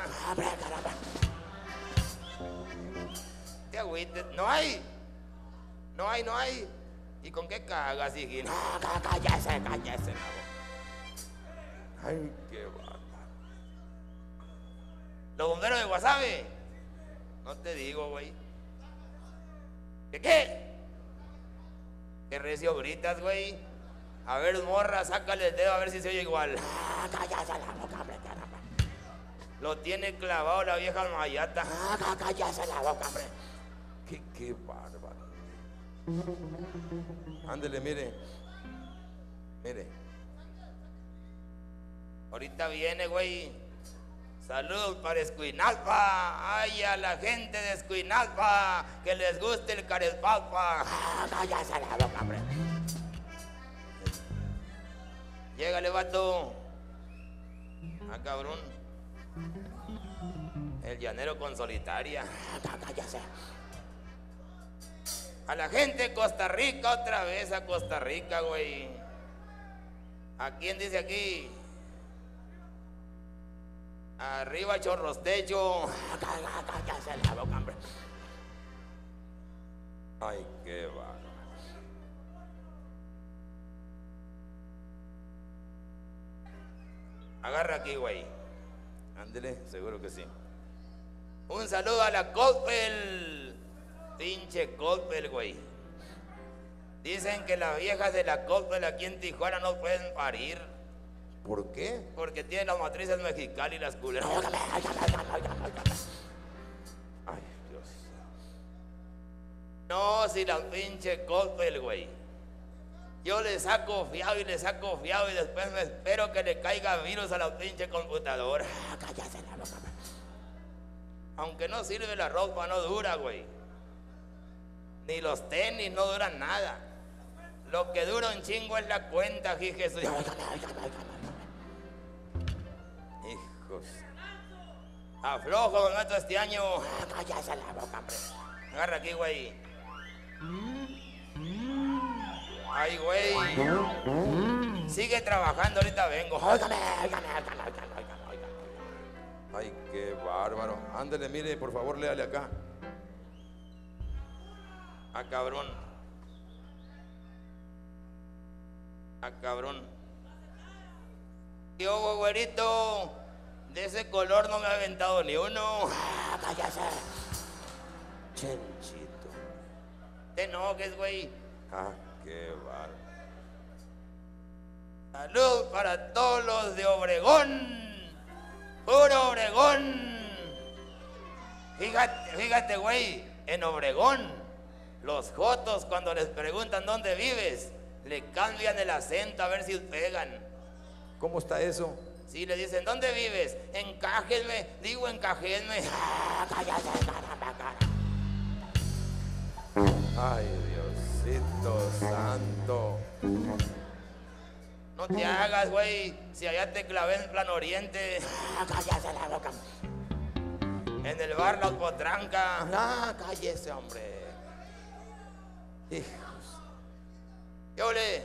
[SPEAKER 3] Te agüites. No hay. No hay, no hay. ¿Y con qué cagas, hijín? No, cállese, cállese.
[SPEAKER 4] Ay, qué bárbaro.
[SPEAKER 3] Los bomberos de Guasave. No te digo, güey. ¿Qué qué? ¿Qué recio gritas, güey? A ver, morra, sácale el dedo a ver si se oye igual. Ah, cállate la boca, hombre, caramba. Lo tiene clavado la vieja almayata. Ah, cállate la boca, hombre.
[SPEAKER 4] Qué, qué bárbaro. Ándele, mire. Mire.
[SPEAKER 3] Ahorita viene, güey. Saludos para Escuinalpa. Ay, a la gente de Escuinalpa, que les guste el carespalpa. Ah, cállate la boca, hombre. Llégale, vato. Ah, cabrón. El llanero con solitaria. Ah, cállate. A la gente de Costa Rica, otra vez a Costa Rica, güey. ¿A quién dice aquí? Arriba Chorrostecho. Cállate la boca, hombre.
[SPEAKER 4] Ay, qué bárbaro.
[SPEAKER 3] Agarra aquí, güey.
[SPEAKER 4] Ándele, seguro que sí.
[SPEAKER 3] Un saludo a la Coppel. Pinche Coppel, güey. Dicen que las viejas de la Coppel aquí en Tijuana no pueden parir.
[SPEAKER 4] ¿Por qué?
[SPEAKER 3] Porque tienen las matrices mexicanas y las culeras.
[SPEAKER 4] Ay, Dios.
[SPEAKER 3] No, si la pinche Coppel, güey. Yo le saco fiado y le saco fiado y después me espero que le caiga virus a la pinche computadora. Cállate la boca. Aunque no sirve la ropa, no dura, güey. Ni los tenis no duran nada. Lo que dura un chingo es la cuenta, aquí Jesús.
[SPEAKER 4] Hijos.
[SPEAKER 3] Aflojo, meto este año. Cállate la boca, hombre. Agarra aquí, güey. Ay, güey. Sigue trabajando, ahorita vengo.
[SPEAKER 4] Ay, qué bárbaro. Ándele, mire, por favor, léale acá.
[SPEAKER 3] Ah, cabrón. Ah, cabrón. ¿Qué hubo, güerito? De ese color no me ha aventado ni uno. Ah, cállate.
[SPEAKER 4] Chenchito.
[SPEAKER 3] Te enojes, güey.
[SPEAKER 4] Ah, qué bárbaro.
[SPEAKER 3] Salud para todos los de Obregón. Puro Obregón. Fíjate, fíjate, güey. En Obregón, los jotos cuando les preguntan dónde vives, le cambian el acento a ver si pegan.
[SPEAKER 4] ¿Cómo está eso?
[SPEAKER 3] Si le dicen, ¿dónde vives? Encájenme, digo encájenme. Ah, cállate, caramba, cara.
[SPEAKER 4] Ay, Diosito santo.
[SPEAKER 3] No te hagas, güey. Si allá te clavé en Plan Oriente. Ah, cállate la boca. En el bar La Potranca. Ah, cállese, hombre.
[SPEAKER 4] Hijos.
[SPEAKER 3] ¿Qué ole?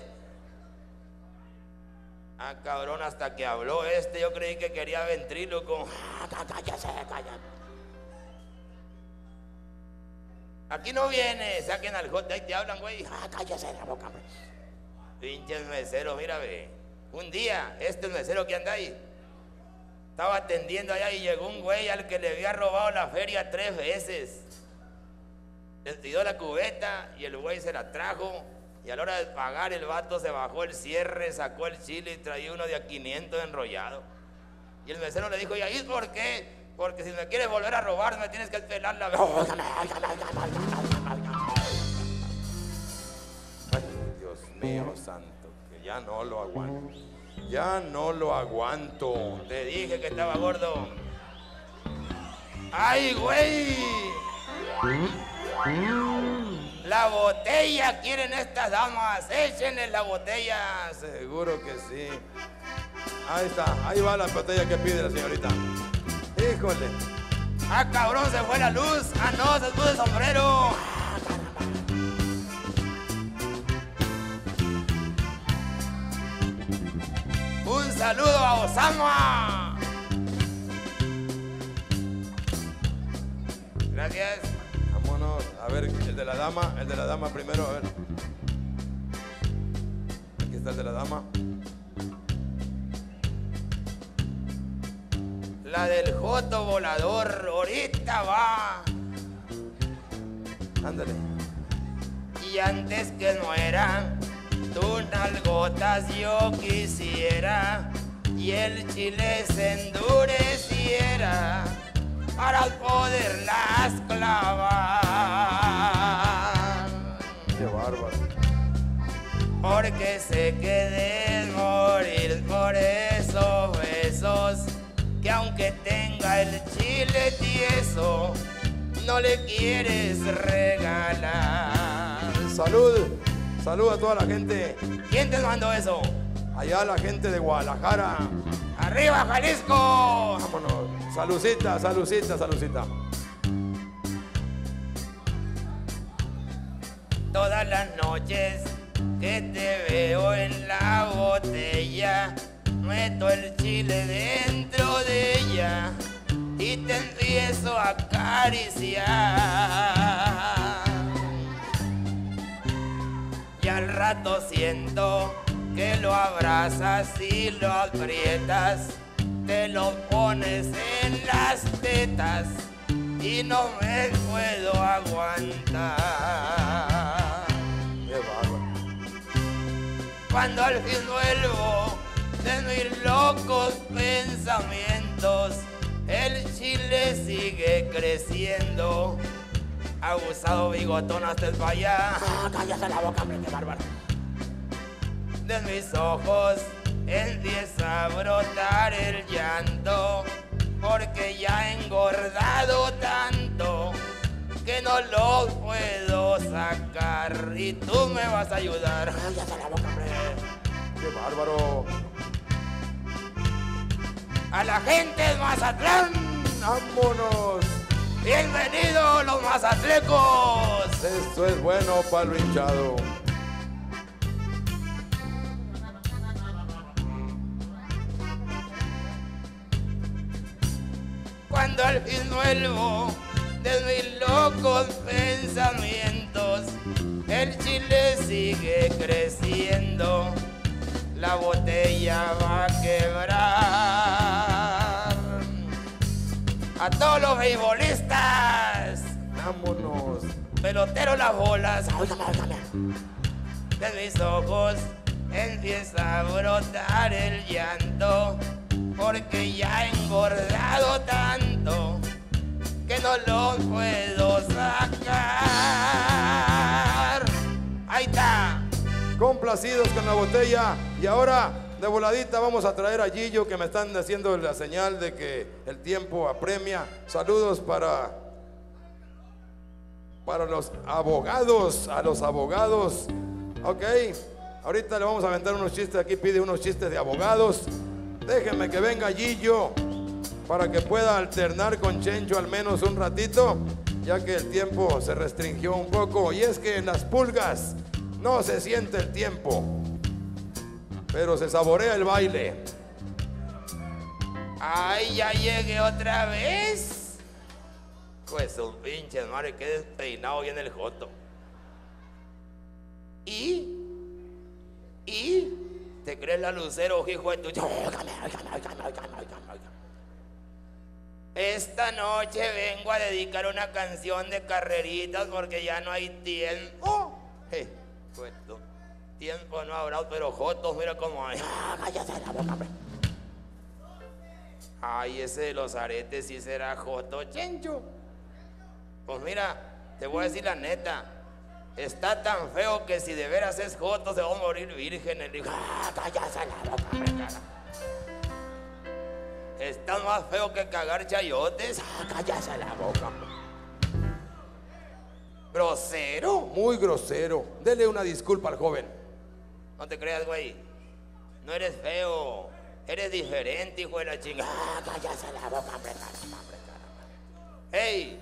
[SPEAKER 3] Ah, cabrón, hasta que habló este, yo creí que quería ventríloco. Ah, cállese, cállate. Aquí no viene, saquen al jote, ahí te hablan, güey. Ah, cállese la boca, hombre. Pinches meseros, mira, ve. Un día, este mesero que anda ahí, estaba atendiendo allá y llegó un güey al que le había robado la feria tres veces. Le tiró la cubeta y el güey se la trajo. Y a la hora de pagar, el vato se bajó el cierre, sacó el chile y traía uno de a quinientos enrollado. Y el mesero le dijo, ¿y ahí por qué? Porque si me quieres volver a robar, me tienes que pelar la...
[SPEAKER 4] Ay, Dios mío santo, que ya no lo aguanto. Ya no lo aguanto.
[SPEAKER 3] Te dije que estaba gordo. ¡Ay, güey! La botella quieren estas damas. Échenle la botella.
[SPEAKER 4] Seguro que sí. Ahí está, ahí va la botella que pide la señorita. Híjole.
[SPEAKER 3] ¡Ah, cabrón! Se fue la luz. ¡Ah, no! Se puso el sombrero. ¡Un saludo a Osama! Gracias.
[SPEAKER 4] Vámonos. A ver, el de la dama, el de la dama primero, a ver. Aquí está el de la dama.
[SPEAKER 3] La del joto volador, ahorita va.
[SPEAKER 4] Ándale.
[SPEAKER 3] Y antes que muera, tus nalgotas yo quisiera y el chile se endureciera para poderlas clavar.
[SPEAKER 4] Qué bárbaro.
[SPEAKER 3] Porque sé que debes morir por esos besos, que aunque tenga el chile tieso, no le quieres regalar.
[SPEAKER 4] Salud, salud a toda la gente.
[SPEAKER 3] ¿Quién te mandó eso?
[SPEAKER 4] Allá la gente de Guadalajara.
[SPEAKER 3] ¡Arriba, Jalisco!
[SPEAKER 4] Vámonos. Salucita, salucita, salucita.
[SPEAKER 3] Todas las noches que te veo en la botella, meto el chile dentro de ella y te empiezo a acariciar. Y al rato siento que lo abrazas y lo aprietas, te lo pones en las tetas y no me puedo aguantar.
[SPEAKER 4] Qué bárbaro.
[SPEAKER 3] Cuando al fin vuelvo de mis locos pensamientos, el chile sigue creciendo. Abusado bigotón hasta el allá. Cállate la boca, hombre, qué bárbaro. De mis ojos empieza a brotar el llanto, porque ya he engordado tanto que no lo puedo sacar y tú me vas a ayudar. Cállate la boca, hombre.
[SPEAKER 4] Qué bárbaro.
[SPEAKER 3] A la gente de Mazatlán,
[SPEAKER 4] Vámonos.
[SPEAKER 3] bienvenidos los mazatlecos.
[SPEAKER 4] Esto es bueno para lo hinchado.
[SPEAKER 3] Cuando al fin vuelvo de mis locos pensamientos, el chile sigue creciendo, la botella va a quebrar. A todos los beisbolistas,
[SPEAKER 4] Vámonos.
[SPEAKER 3] peloteros las bolas, de mis ojos empieza a brotar el llanto, porque ya he engordado tanto que no lo puedo sacar. Ahí está.
[SPEAKER 4] Complacidos con la botella. Y ahora, de voladita, vamos a traer a Gillo, que me están haciendo la señal de que el tiempo apremia. Saludos para, para los abogados, a los abogados. Ok, ahorita le vamos a aventar unos chistes. Aquí pide unos chistes de abogados. Déjenme que venga Gillo para que pueda alternar con Chencho al menos un ratito, ya que el tiempo se restringió un poco. Y es que en las pulgas no se siente el tiempo, pero se saborea el baile.
[SPEAKER 3] Ay, ya llegué otra vez. Pues un pinche madre, que despeinado viene el joto. ¿Y? ¿Y? ¿Te crees la lucero, hijo de tu... Esta noche vengo a dedicar una canción de carreritas porque ya no hay tiempo. Hey, pues tú, tiempo no habrá, pero jotos, mira cómo hay. Cállate la boca, hombre. Ay, ese de los aretes sí será joto, Chencho. Pues mira, te voy a decir la neta. Está tan feo que si de veras es joto se va a morir virgen. Le digo, ah, cállate la boca, hombre, cara. Está más feo que cagar chayotes. Ah, cállate la boca, hombre. Grosero.
[SPEAKER 4] Muy grosero. Dele una disculpa al joven.
[SPEAKER 3] No te creas, güey. No eres feo. Eres diferente, hijo de la chingada. Ah, cállate la boca, hombre, caramba, hombre, caramba. ¡Ey!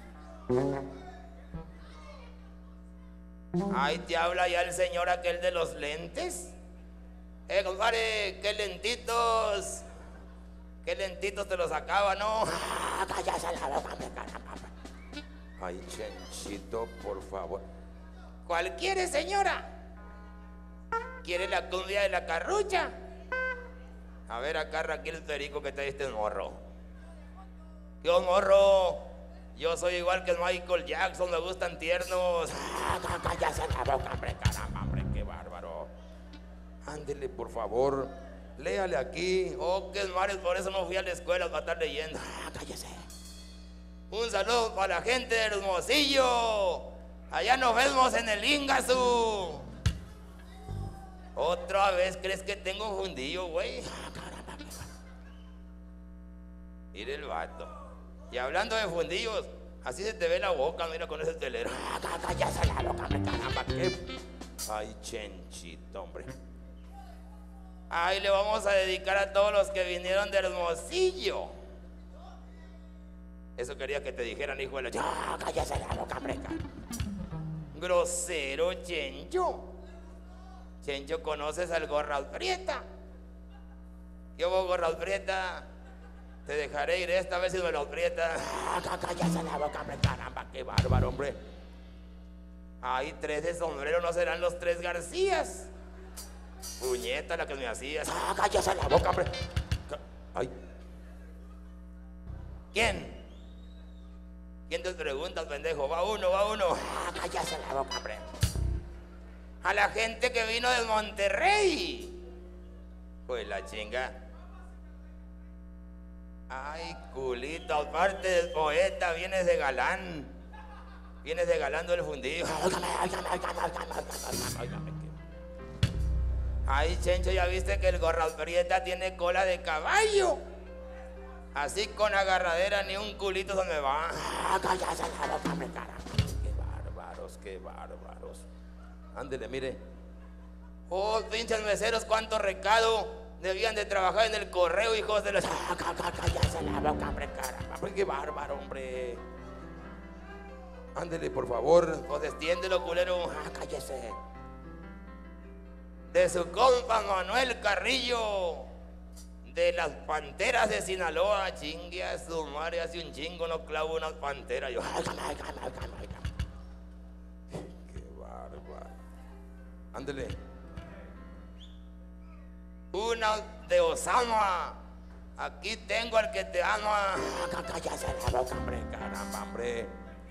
[SPEAKER 3] Ahí te habla ya el señor aquel de los lentes. Eh, compadre, qué lentitos. Qué lentitos te los sacaba, ¿no? Ah, cállate la boca, hombre, caramba.
[SPEAKER 4] Ay, Chenchito, por favor.
[SPEAKER 3] ¿Cuál quiere, señora? ¿Quiere la cumbia de la carrucha? A ver, acá Raquel Perico que trae este morro. ¿Qué morro? Yo soy igual que Michael Jackson, me gustan tiernos. Ah, cállate la boca, hombre, caramba, hombre, qué bárbaro.
[SPEAKER 4] Ándele, por favor. Léale aquí.
[SPEAKER 3] Oh, qué mares, por eso no fui a la escuela para estar leyendo. Ah, cállese. Un saludo para la gente de Hermosillo. Allá nos vemos en el Ingasu. ¿Otra vez crees que tengo un fundillo, güey? Ah, caramba. Mira el vato. Y hablando de fundillos, así se te ve la boca, mira con ese telero. Ah, cállate la boca, hombre, caramba. ¿Qué?
[SPEAKER 4] Ay, Chenchito, hombre.
[SPEAKER 3] Ahí le vamos a dedicar a todos los que vinieron de Hermosillo. Eso quería que te dijeran, hijo de la... ¡Ah, cállate la boca, hombre! Grosero, Chencho. Chencho, ¿conoces al Gorras Prieta? Yo voy, Gorras Prieta. Te dejaré ir esta vez si me lo aprieta. ¡Ah, cállate la boca, hombre! ¡Caramba, qué bárbaro, hombre! Hay tres de sombrero, ¿no serán los tres Garcías? Puñeta la que me hacías. ¡Ah, cállate la boca, hombre!
[SPEAKER 4] Ay.
[SPEAKER 3] ¿Quién? ¿Quién te preguntas, pendejo? Va uno, va uno. ¡Ah, cállate la boca, hombre! A la gente que vino de Monterrey. Pues la chinga. Ay, culito, aparte del poeta, vienes de galán. Vienes de galán del fundillo. Ay, Chencho, ¿ya viste que el Gorras Prieta tiene cola de caballo? Así con agarradera ni un culito se me va. Ah, cállate la boca, hombre, caramba. Qué bárbaros, qué bárbaros.
[SPEAKER 4] Ándele, mire.
[SPEAKER 3] Oh, pinches meseros, cuánto recado. Debían de trabajar en el correo, hijos de los... Ah, cállate la boca, hombre, caramba. Hombre, qué bárbaro, hombre.
[SPEAKER 4] Ándele, por favor.
[SPEAKER 3] Pues extiéndelo, culero. Ah, cállese. De su compa Manuel Carrillo, de las Panteras de Sinaloa. Chingue a su madre, hace un chingo no clavo unas panteras. Yo, ay, ay, ay, ay, ay, ay.
[SPEAKER 4] Qué bárbaro. Ándele.
[SPEAKER 3] Una de Osama. Aquí tengo al que te ama. Cállate la boca, hombre, caramba, hombre.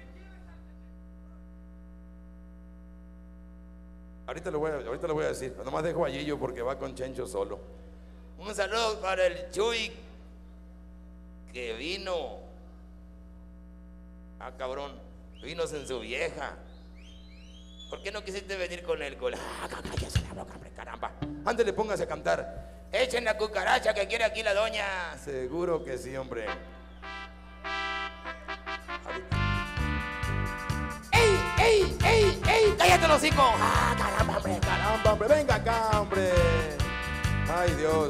[SPEAKER 4] Ahorita le voy a, ahorita le voy a decir. Nomás dejo a Gillo porque va con Chencho solo.
[SPEAKER 3] Un saludo para el Chuy que vino. Ah, cabrón. Vino en su vieja. ¿Por qué no quisiste venir con él? Con... Ah, cállate la boca, hombre, caramba.
[SPEAKER 4] Ándele, póngase a cantar.
[SPEAKER 3] Echen la cucaracha que quiere aquí la doña.
[SPEAKER 4] Seguro que sí, hombre.
[SPEAKER 3] ¡Ey, ey, ey, ey! ¡Cállate los hocico! ¡Ah, caramba, hombre!
[SPEAKER 4] Caramba, hombre, venga acá, hombre. Ay, Dios.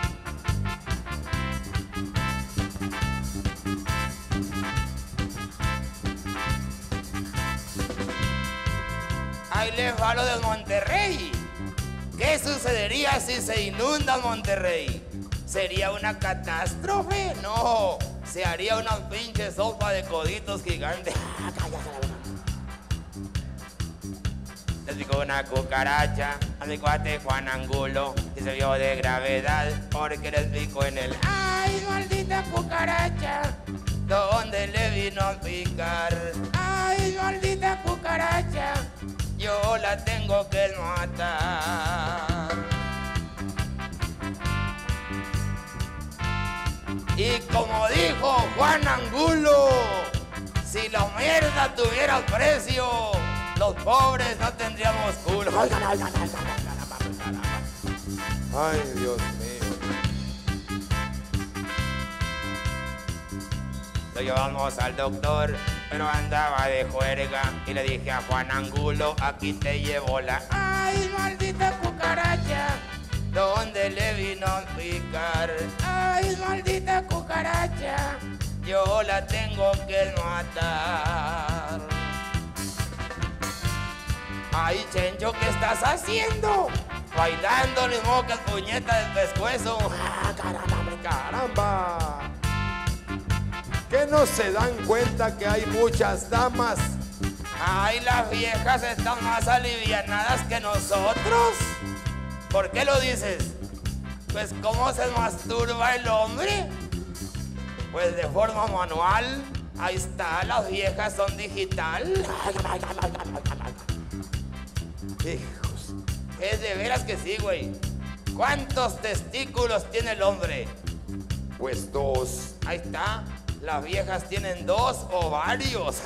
[SPEAKER 3] Ahí les va lo de Monterrey. ¿Qué sucedería si se inunda Monterrey? ¿Sería una catástrofe? No, se haría una pinche sopa de coditos gigantes. Ah, cállate la boca. Les picó una cucaracha a mi cuate Juan Angulo y se vio de gravedad porque les picó en el... ¡Ay, maldita cucaracha! ¿Dónde le vino a picar? ¡Ay, maldita cucaracha! Yo la tengo que matar. Y como dijo Juan Angulo, si la mierda tuviera precio, los pobres no tendríamos culo. Óigame, óigame, óigame, caramba, caramba.
[SPEAKER 4] Ay, Dios mío.
[SPEAKER 3] Lo llevamos al doctor, pero andaba de juerga. Y le dije a Juan Angulo, aquí te llevo la... ¡Ay, maldita cucaracha! ¿Dónde le vino a picar? ¡Ay, maldita cucaracha! Yo la tengo que matar. ¡Ay, Chencho, ¿qué estás haciendo? Bailando ni modo que el puñeta del pescuezo. ¡Ah, caramba, hombre,
[SPEAKER 4] ¡Caramba! ¿Qué no se dan cuenta que hay muchas damas?
[SPEAKER 3] ¡Ay, las viejas están más alivianadas que nosotros! ¿Por qué lo dices? Pues, ¿cómo se masturba el hombre? Pues de forma manual. Ahí está, las viejas son digital. Hijos, es de veras que sí, güey. ¿Cuántos testículos tiene el hombre?
[SPEAKER 4] Pues dos.
[SPEAKER 3] Ahí está. Las viejas tienen dos ovarios.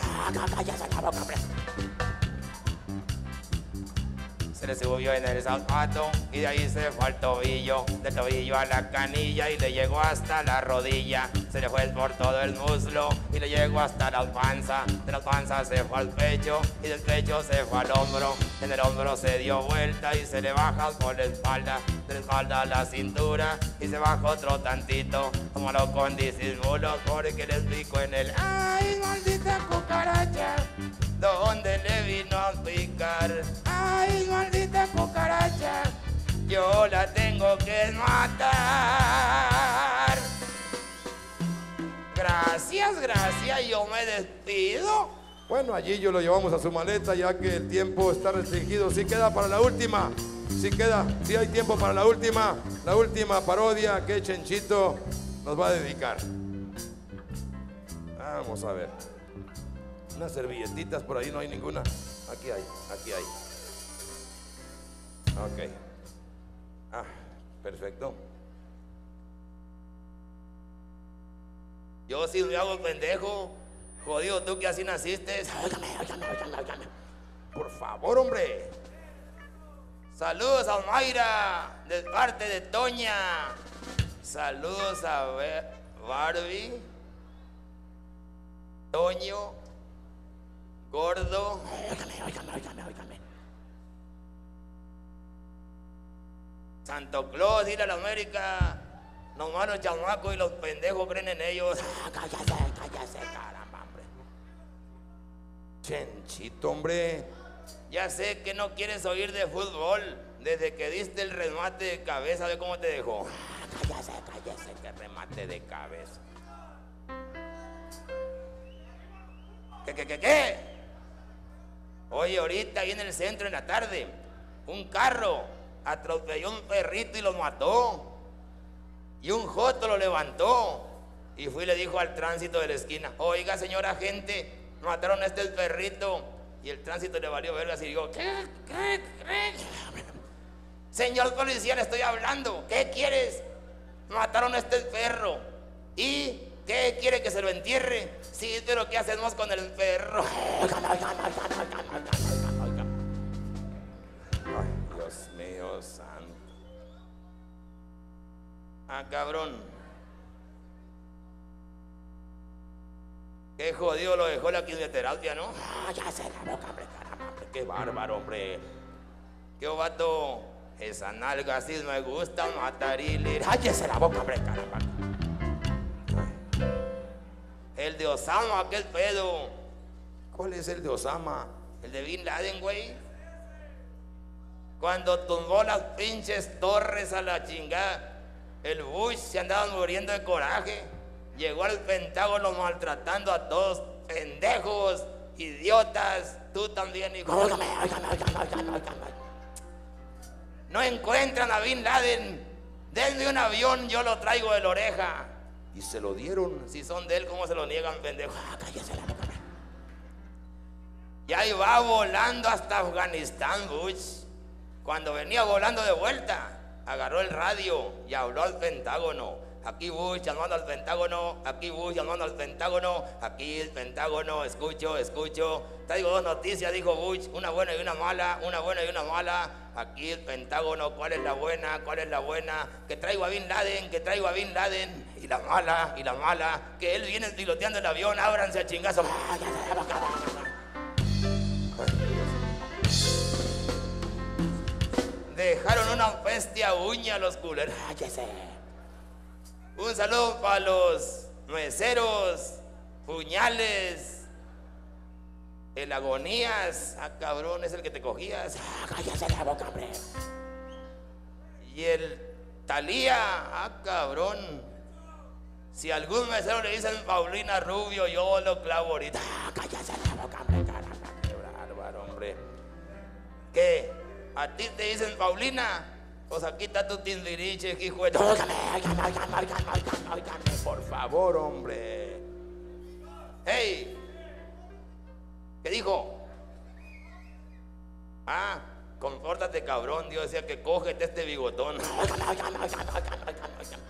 [SPEAKER 3] Se le subió en el zapato y de ahí se fue al tobillo, del tobillo a la canilla y le llegó hasta la rodilla. Se le fue por todo el muslo y le llegó hasta la panza. De la panza se fue al pecho y del pecho se fue al hombro. En el hombro se dio vuelta y se le baja por la espalda. De la espalda a la cintura y se baja otro tantito. Tómalo con disimulo porque les pico en el... ¡Ay, maldita cucaracha! ¿Dónde le vino a picar? ¡Ay, maldita cucaracha! Yo la tengo que matar. Gracias, gracias, yo me despido.
[SPEAKER 4] Bueno, allí yo lo llevamos a su maleta ya que el tiempo está restringido. Si queda para la última, si queda, si hay tiempo para la última, la última parodia que Chenchito nos va a dedicar. Vamos a ver. Unas servilletitas por ahí no hay ninguna. Aquí hay, aquí hay. Ok. Ah, perfecto.
[SPEAKER 3] Yo sí me hago pendejo. Jodido, tú que así naciste. Óigame, óigame, óigame, óigame.
[SPEAKER 4] Por favor, hombre.
[SPEAKER 3] Saludos a Mayra, de parte de Toña. Saludos a Barbie, Toño, Gordo. Óigame, óigame, óigame, óigame. Santo Claus, ir a la América. Nomás los chamacos y los pendejos creen en ellos. Ah, cállate, cállate, caramba, hombre.
[SPEAKER 4] Chenchito, hombre.
[SPEAKER 3] Ya sé que no quieres oír de fútbol. Desde que diste el remate de cabeza, ve cómo te dejó. Ah, cállate, cállate, que remate de cabeza. ¿Qué, qué, qué, qué? Oye, ahorita ahí en el centro en la tarde, un carro atropelló un perrito y lo mató. Y un joto lo levantó. Y fue y le dijo al tránsito de la esquina: oiga, señor agente, mataron a este el perrito. Y el tránsito le valió vergas y dijo: ¿qué? ¿Qué? ¿Qué? Señor policía, le estoy hablando. ¿Qué quieres? Mataron a este el perro. ¿Y qué quiere, que se lo entierre? Sí, pero ¿qué hacemos con el perro?
[SPEAKER 4] Ay, Dios mío santo.
[SPEAKER 3] Ah, cabrón. Qué jodido lo dejó la quimioterapia, ¿no? Ah, ya se la boca, hombre, caramba, hombre. Qué bárbaro, hombre. Qué vato. Esa nalga así me gusta matar y lir. ¡Cállese la boca, hombre, caramba! El de Osama, aquel pedo.
[SPEAKER 4] ¿Cuál es el de Osama?
[SPEAKER 3] El de Bin Laden, güey. Cuando tumbó las pinches torres a la chingada, el Bush se andaba muriendo de coraje. Llegó al Pentágono maltratando a todos, pendejos, idiotas. Tú también, hijo. Óigame, óigame, óigame, óigame, óigame. No encuentran a Bin Laden. Denme un avión, yo lo traigo de la oreja.
[SPEAKER 4] Y se lo dieron.
[SPEAKER 3] Si son de él, ¿cómo se lo niegan, pendejo? Ah, cállese la boca. Ya iba volando hasta Afganistán, Bush. Cuando venía volando de vuelta, agarró el radio y habló al Pentágono. Aquí Bush llamando al Pentágono, aquí Bush llamando al Pentágono, aquí el Pentágono, escucho, escucho. Traigo dos noticias, dijo Bush, una buena y una mala, una buena y una mala. Aquí el Pentágono, ¿cuál es la buena? ¿Cuál es la buena? Que traigo a Bin Laden, que traigo a Bin Laden. Y la mala, y la mala, que él viene piloteando el avión, ábranse a chingazos. Dejaron una bestia uña a los culeros. Un saludo para los meseros, puñales, el agonías. Ah, cabrón, es el que te cogías. Ah, cállate la boca, hombre. Y el Talía. Ah, cabrón. Si algún mesero le dicen Paulina Rubio, yo lo clavo ahorita. Ah, cállate la boca, hombre. Caramba, qué bárbaro, hombre. ¿Qué? ¿A ti te dicen Paulina? Pues aquí está tu tindiriche, hijo de... Óigame, óigame, óigame, óigame, óigame, óigame, por favor, hombre. ¡Hey! ¿Qué dijo? Ah, compórtate, cabrón. Dios decía que cógete este bigotón. Óigame, óigame, óigame, óigame, óigame, óigame.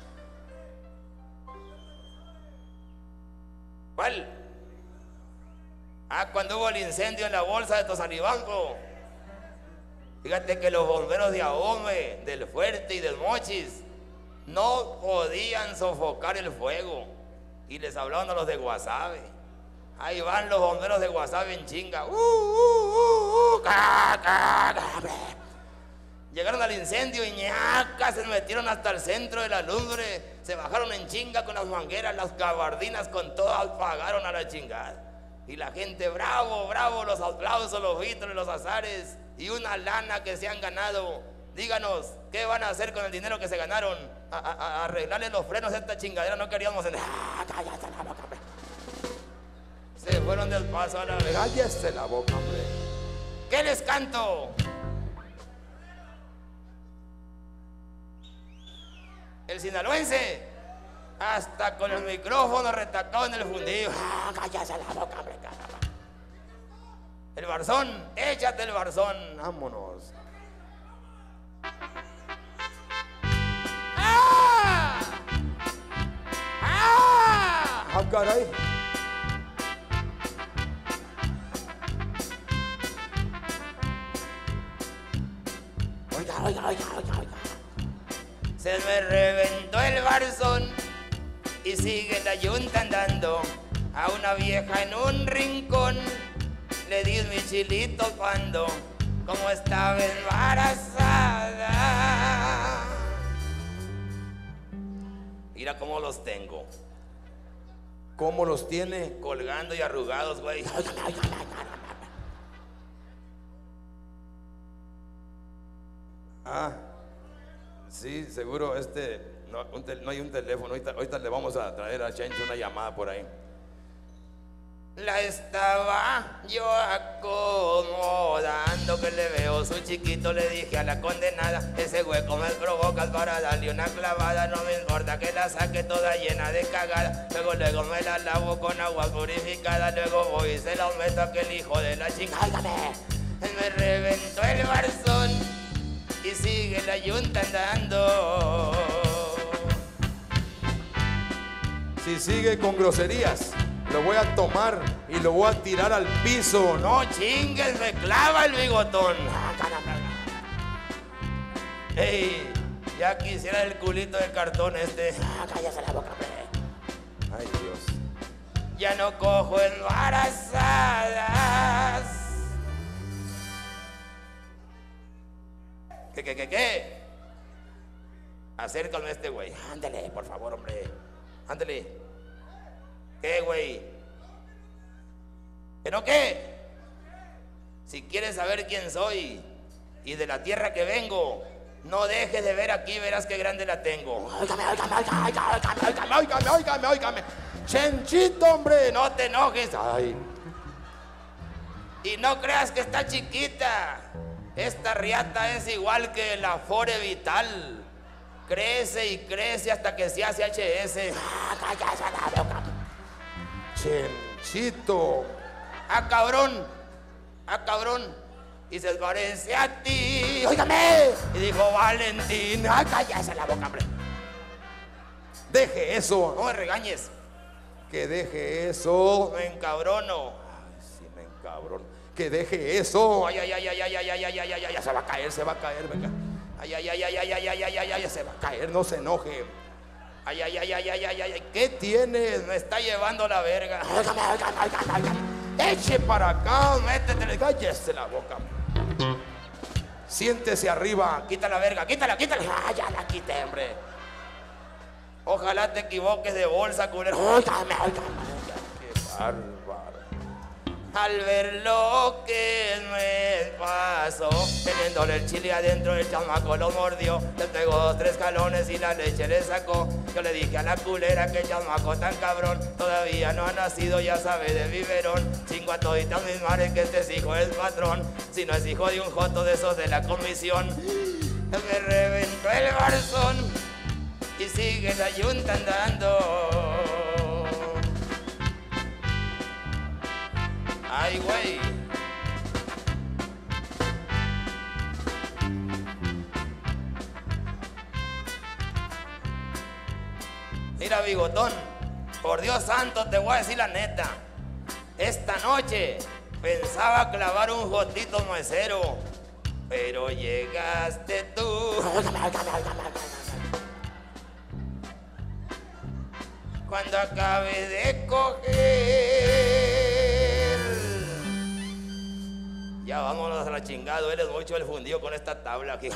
[SPEAKER 3] ¿Cuál? Ah, cuando hubo el incendio en la bolsa de Tozalibanco. Fíjate que los bomberos de Ahome, del Fuerte y del Mochis no podían sofocar el fuego. Y les hablaban a los de Guasave. Ahí van los bomberos de Guasave en chinga. Uh, uh, uh, uh, ca, ca, ca. Llegaron al incendio y ñaca, se metieron hasta el centro de la lumbre. Se bajaron en chinga con las mangueras, las gabardinas con todo, apagaron a la chingada. Y la gente, bravo, bravo, los aplausos, los vítores, los azares. Y una lana que se han ganado. Díganos, ¿qué van a hacer con el dinero que se ganaron? A, a, a arreglarle los frenos a esta chingadera. No queríamos... En... ¡Ah, cállate la boca, hombre! Se fueron del paso a la vez. ¡Cállate la boca, hombre! ¿Qué les canto? El sinaloense, hasta con el micrófono retacado en el fundillo. ¡Ah, cállate la boca, hombre! Caramba. El barzón, échate el barzón, vámonos. ¡Ah! ¡Ah! ¡Ah, caray! Oiga, oiga, oiga, oiga, oiga. Se me reventó el barzón y sigue la yunta andando. A una vieja en un rincón le di mi chilito cuando, como estaba embarazada. Mira cómo los tengo. ¿Cómo los tiene? Colgando y arrugados, güey. Ah, sí, seguro este, no, un tel, no hay un teléfono. Ahorita, ahorita le vamos a traer a Chencho una llamada por ahí. La estaba yo acomodando, que le veo su chiquito, le dije a la condenada, ese hueco me provocas para darle una clavada, no me importa que la saque toda llena de cagada, luego luego me la lavo con agua purificada, luego voy y se la meto a aquel hijo de la chingada. ¡Óigame! Me reventó el barzón y sigue la yunta andando.
[SPEAKER 4] Si sigue con groserías, lo voy a tomar y lo voy a tirar al piso.
[SPEAKER 3] No chingues, me clava el bigotón. Ey, ya quisiera el culito de cartón este. Cállate la boca, hombre.
[SPEAKER 4] Ay, Dios.
[SPEAKER 3] Ya no cojo embarazadas. ¿Qué, qué, qué, qué? Acércame a este güey. Ándale, por favor, hombre. Ándale. ¿Qué, güey? ¿Que no qué? Si quieres saber quién soy y de la tierra que vengo, no dejes de ver aquí, verás qué grande la tengo. Óigame, óigame, óigame, óigame, óigame, óigame, óigame, óigame. Chenchito, hombre, no te enojes. Ay. Y no creas que está chiquita. Esta riata es igual que la Fore Vital. Crece y crece hasta que se hace H S. Ah, cállate la boca.
[SPEAKER 4] Chenchito.
[SPEAKER 3] Ah, cabrón. Ah, cabrón. Y se parece a ti. ¡Óigame! Y dijo Valentín. ¡Ay, cállate la boca, hombre! Deje eso, no me regañes. Que deje eso, me encabrono. Ay, sí, me encabrono. Que deje eso. Ay, ay, ay, ay, ay, ay, ay, ay, ay, ay, ay, se va a caer, se va a caer, venga. Ay, ay, ay, ay, ay, ay, ay, ay, ay, ay, se va a caer, no se enoje. Ay, ay, ay, ay, ay, ay, ay, ¿qué tienes? Me está llevando la verga. Óigame, óigame, óigame, óigame. Eche para acá, métete, cállese la boca. Siéntese arriba, quita la verga, quítala, quítala. Ah, ya la quité, hombre. Ojalá te equivoques de bolsa, culero. Óigame, óigame. Qué bárbaro. Al ver lo que me pasó, teniéndole el chile adentro, el chamaco lo mordió. Le pegó dos, tres jalones y la leche le sacó. Yo le dije a la culera que el chamaco tan cabrón todavía no ha nacido, ya sabe de biberón. Chingo a toditas mis mares que este es hijo del patrón. Si no es hijo de un joto de esos de la comisión. Me reventó el barzón y sigue la yunta andando. Ay, güey. Mira, bigotón, por Dios santo te voy a decir la neta. Esta noche pensaba clavar un jotito mesero, pero llegaste tú. Cuando acabe de coger, ya vámonos a la chingada, duele mucho el fundido con esta tabla aquí.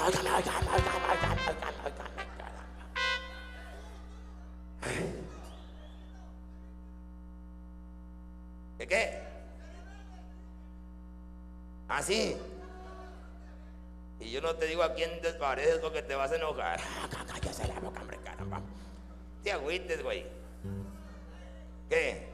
[SPEAKER 3] ¿Qué qué? ¿Así? Y yo no te digo a quién te pareces porque te vas a enojar. Cállate la boca, hombre, caramba. Te agüites, güey. ¿Qué?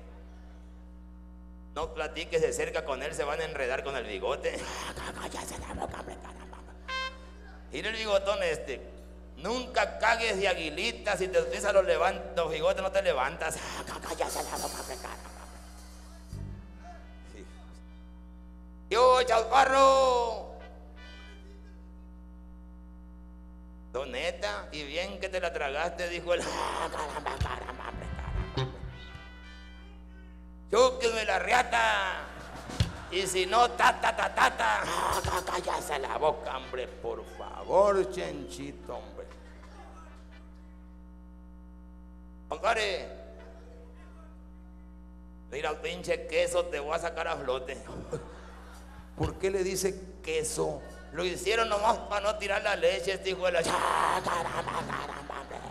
[SPEAKER 3] No platiques de cerca con él, se van a enredar con el bigote. Cállate la boca, hombre, caramba. Mira el bigotón este. Nunca cagues de aguilita, si te utilizas los, los bigotes no te levantas. Cállate la boca, hombre, caramba. Sí. Yo, chaparro. Doneta, y bien que te la tragaste, dijo el. Caramba, caramba, hombre, caramba. Chúqueme la riata. Y si no, ta, ta, ta, ta, ta. Cállate la boca, hombre, por favor, chenchito, hombre. Compadre, mira el pinche queso, te voy a sacar a flote. ¿Por qué le dice queso? Lo hicieron nomás para no tirar la leche, este hijo de la... ¡Ah, caramba, caramba, hombre!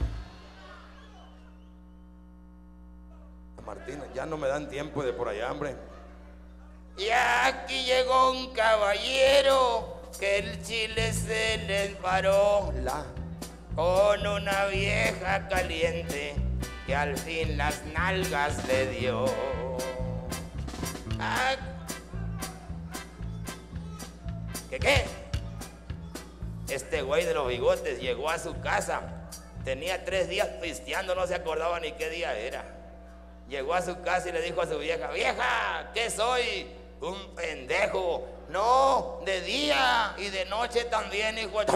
[SPEAKER 3] Martina, ya no me dan tiempo de por allá, hombre. Y aquí llegó un caballero que el chile se le paró la, con una vieja caliente que al fin las nalgas le dio. Ah, ¿qué qué? Este güey de los bigotes llegó a su casa. Tenía tres días pisteando, no se acordaba ni qué día era. Llegó a su casa y le dijo a su vieja: vieja, ¿qué soy? Un pendejo. No, de día y de noche también, hijo de...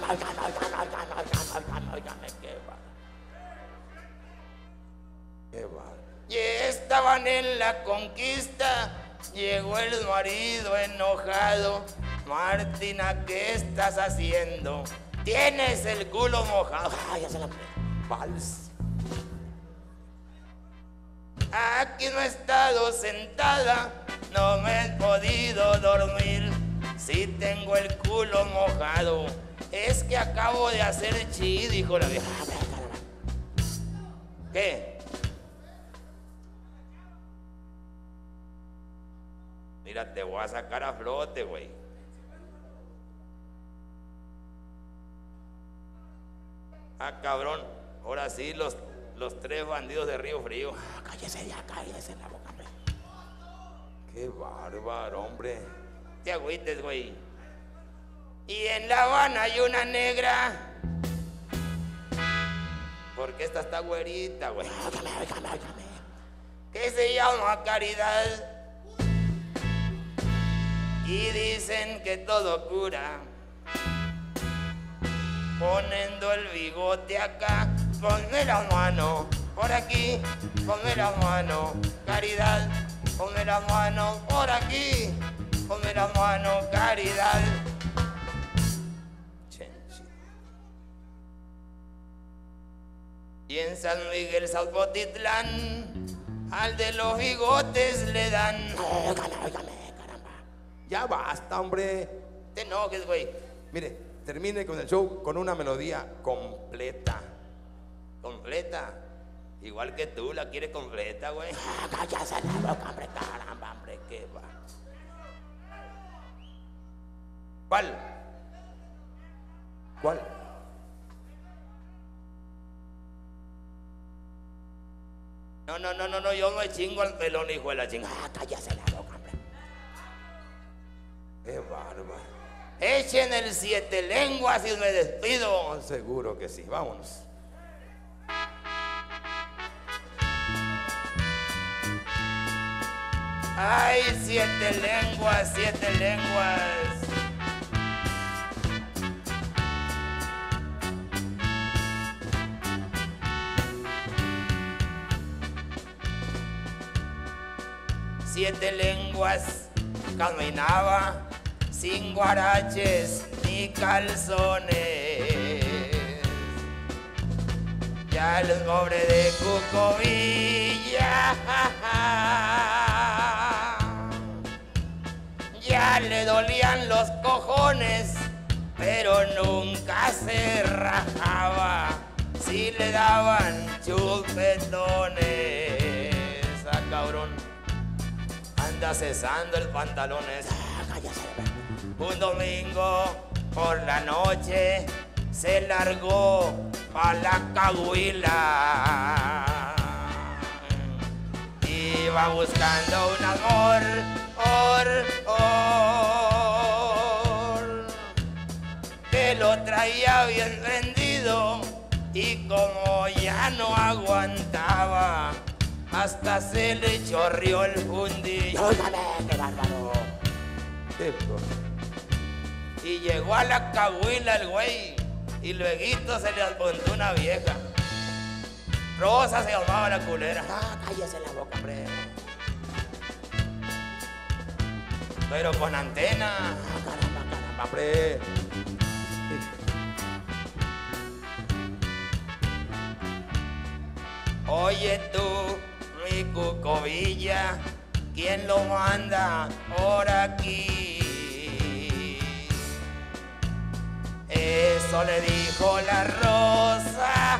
[SPEAKER 3] Qué va. Y estaban en la conquista. Llegó el marido enojado. Martina, ¿qué estás haciendo? Tienes el culo mojado. Ay, ya se la... Vals. Aquí no he estado sentada, no me he podido dormir. Si tengo el culo mojado, es que acabo de hacer chi, dijo la vieja. ¿Qué? Mira, te voy a sacar a flote, güey. Ah, cabrón, ahora sí los... Los tres bandidos de Río Frío. Ah, cállese ya, cállese la boca, hombre. Qué bárbaro, hombre. Te agüites, güey. Y en La Habana hay una negra. Porque esta está güerita, güey. Óigame, óigame, óigame. Que se llama Caridad. Y dicen que todo cura. Poniendo el bigote acá. ponme la mano por aquí, ponme la mano, Caridad, ponme la mano por aquí, ponme la mano, Caridad. Chenchito. Y en San Miguel, Zapotitlán, al de los bigotes le dan. Óigame, óigame, caramba.
[SPEAKER 4] Ya basta, hombre.
[SPEAKER 3] Te enojes, güey.
[SPEAKER 4] Mire, termine con el show con una melodía completa.
[SPEAKER 3] Completa. Igual que tú, la quieres completa, güey. Ah, cállate la boca, hombre, caramba, hombre, qué va. ¿Cuál?
[SPEAKER 4] ¿Cuál?
[SPEAKER 3] No, no, no, no, no, yo me chingo al pelón, hijo de la chingada. Ah, cállate la boca, hombre.
[SPEAKER 4] Qué bárbaro.
[SPEAKER 3] Echen el siete lenguas y me despido.
[SPEAKER 4] Seguro que sí, vámonos.
[SPEAKER 3] Ay, siete lenguas, siete lenguas. Siete lenguas caminaba sin guaraches ni calzones. Ya el pobre de Cucovilla ya le dolían los cojones, pero nunca se rajaba si le daban chupetones. Ah, cabrón, anda cesando el pantalón ese. Ah, cállate. Un domingo por la noche se largó pa' la Cahuila. Iba buscando un amor, or, or, que lo traía bien prendido, y como ya no aguantaba, hasta se le chorrió el fundillo. ¡Óigame, qué bárbaro!
[SPEAKER 4] Qué
[SPEAKER 3] Y llegó a la Cahuila el güey, y luego se le apuntó una vieja. Rosa se llamaba la culera. Ah, cállese la boca, hombre. Pero con antena. Ah, caramba, caramba, hombre. Oye tú, mi Cucovilla, ¿quién lo manda por aquí? Eso le dijo la Rosa.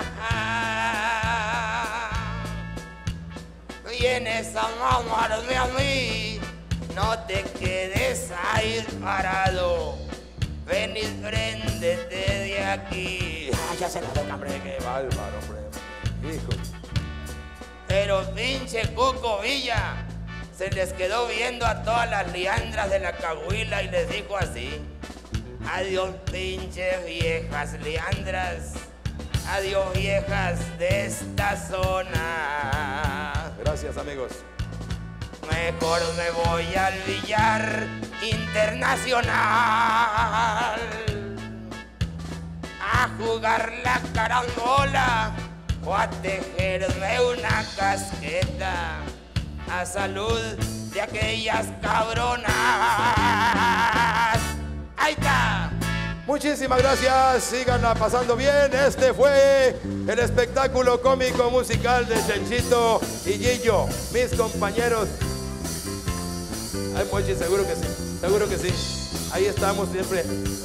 [SPEAKER 3] Vienes a mamarme a mí, no te quedes ahí parado. Ven y préndete de aquí. Ah, ya se la boca, hombre, qué bárbaro, hombre. Hijo. Pero pinche Cucovilla se les quedó viendo a todas las liandras de la Cahuila y les dijo así: adiós, pinches viejas liandras, adiós, viejas de esta zona.
[SPEAKER 4] Gracias, amigos.
[SPEAKER 3] Mejor me voy al billar internacional a jugar la carambola o a tejerme una casqueta a salud de aquellas cabronas. ¡Ahí está!
[SPEAKER 4] Muchísimas gracias, síganla pasando bien. Este fue el espectáculo cómico musical de Chenchito y Gillo, mis compañeros. Ay, Mochi, seguro que sí, seguro que sí. Ahí estamos siempre.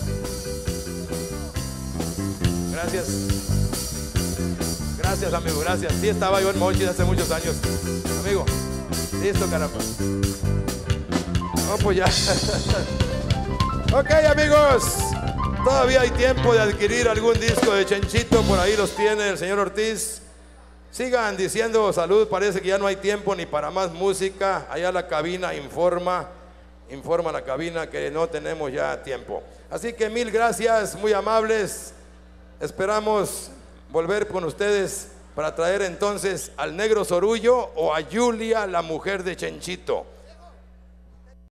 [SPEAKER 4] Gracias. Gracias, amigo, gracias. Sí estaba yo en Mochi hace muchos años. Amigo, listo, caramba. No, pues ya. Ok, amigos. Todavía hay tiempo de adquirir algún disco de Chenchito. Por ahí los tiene el señor Ortiz. Sigan diciendo salud. Parece que ya no hay tiempo ni para más música. Allá la cabina informa. Informa la cabina que no tenemos ya tiempo. Así que mil gracias, muy amables. Esperamos volver con ustedes para traer entonces al Negro Sorullo o a Julia, la mujer de Chenchito.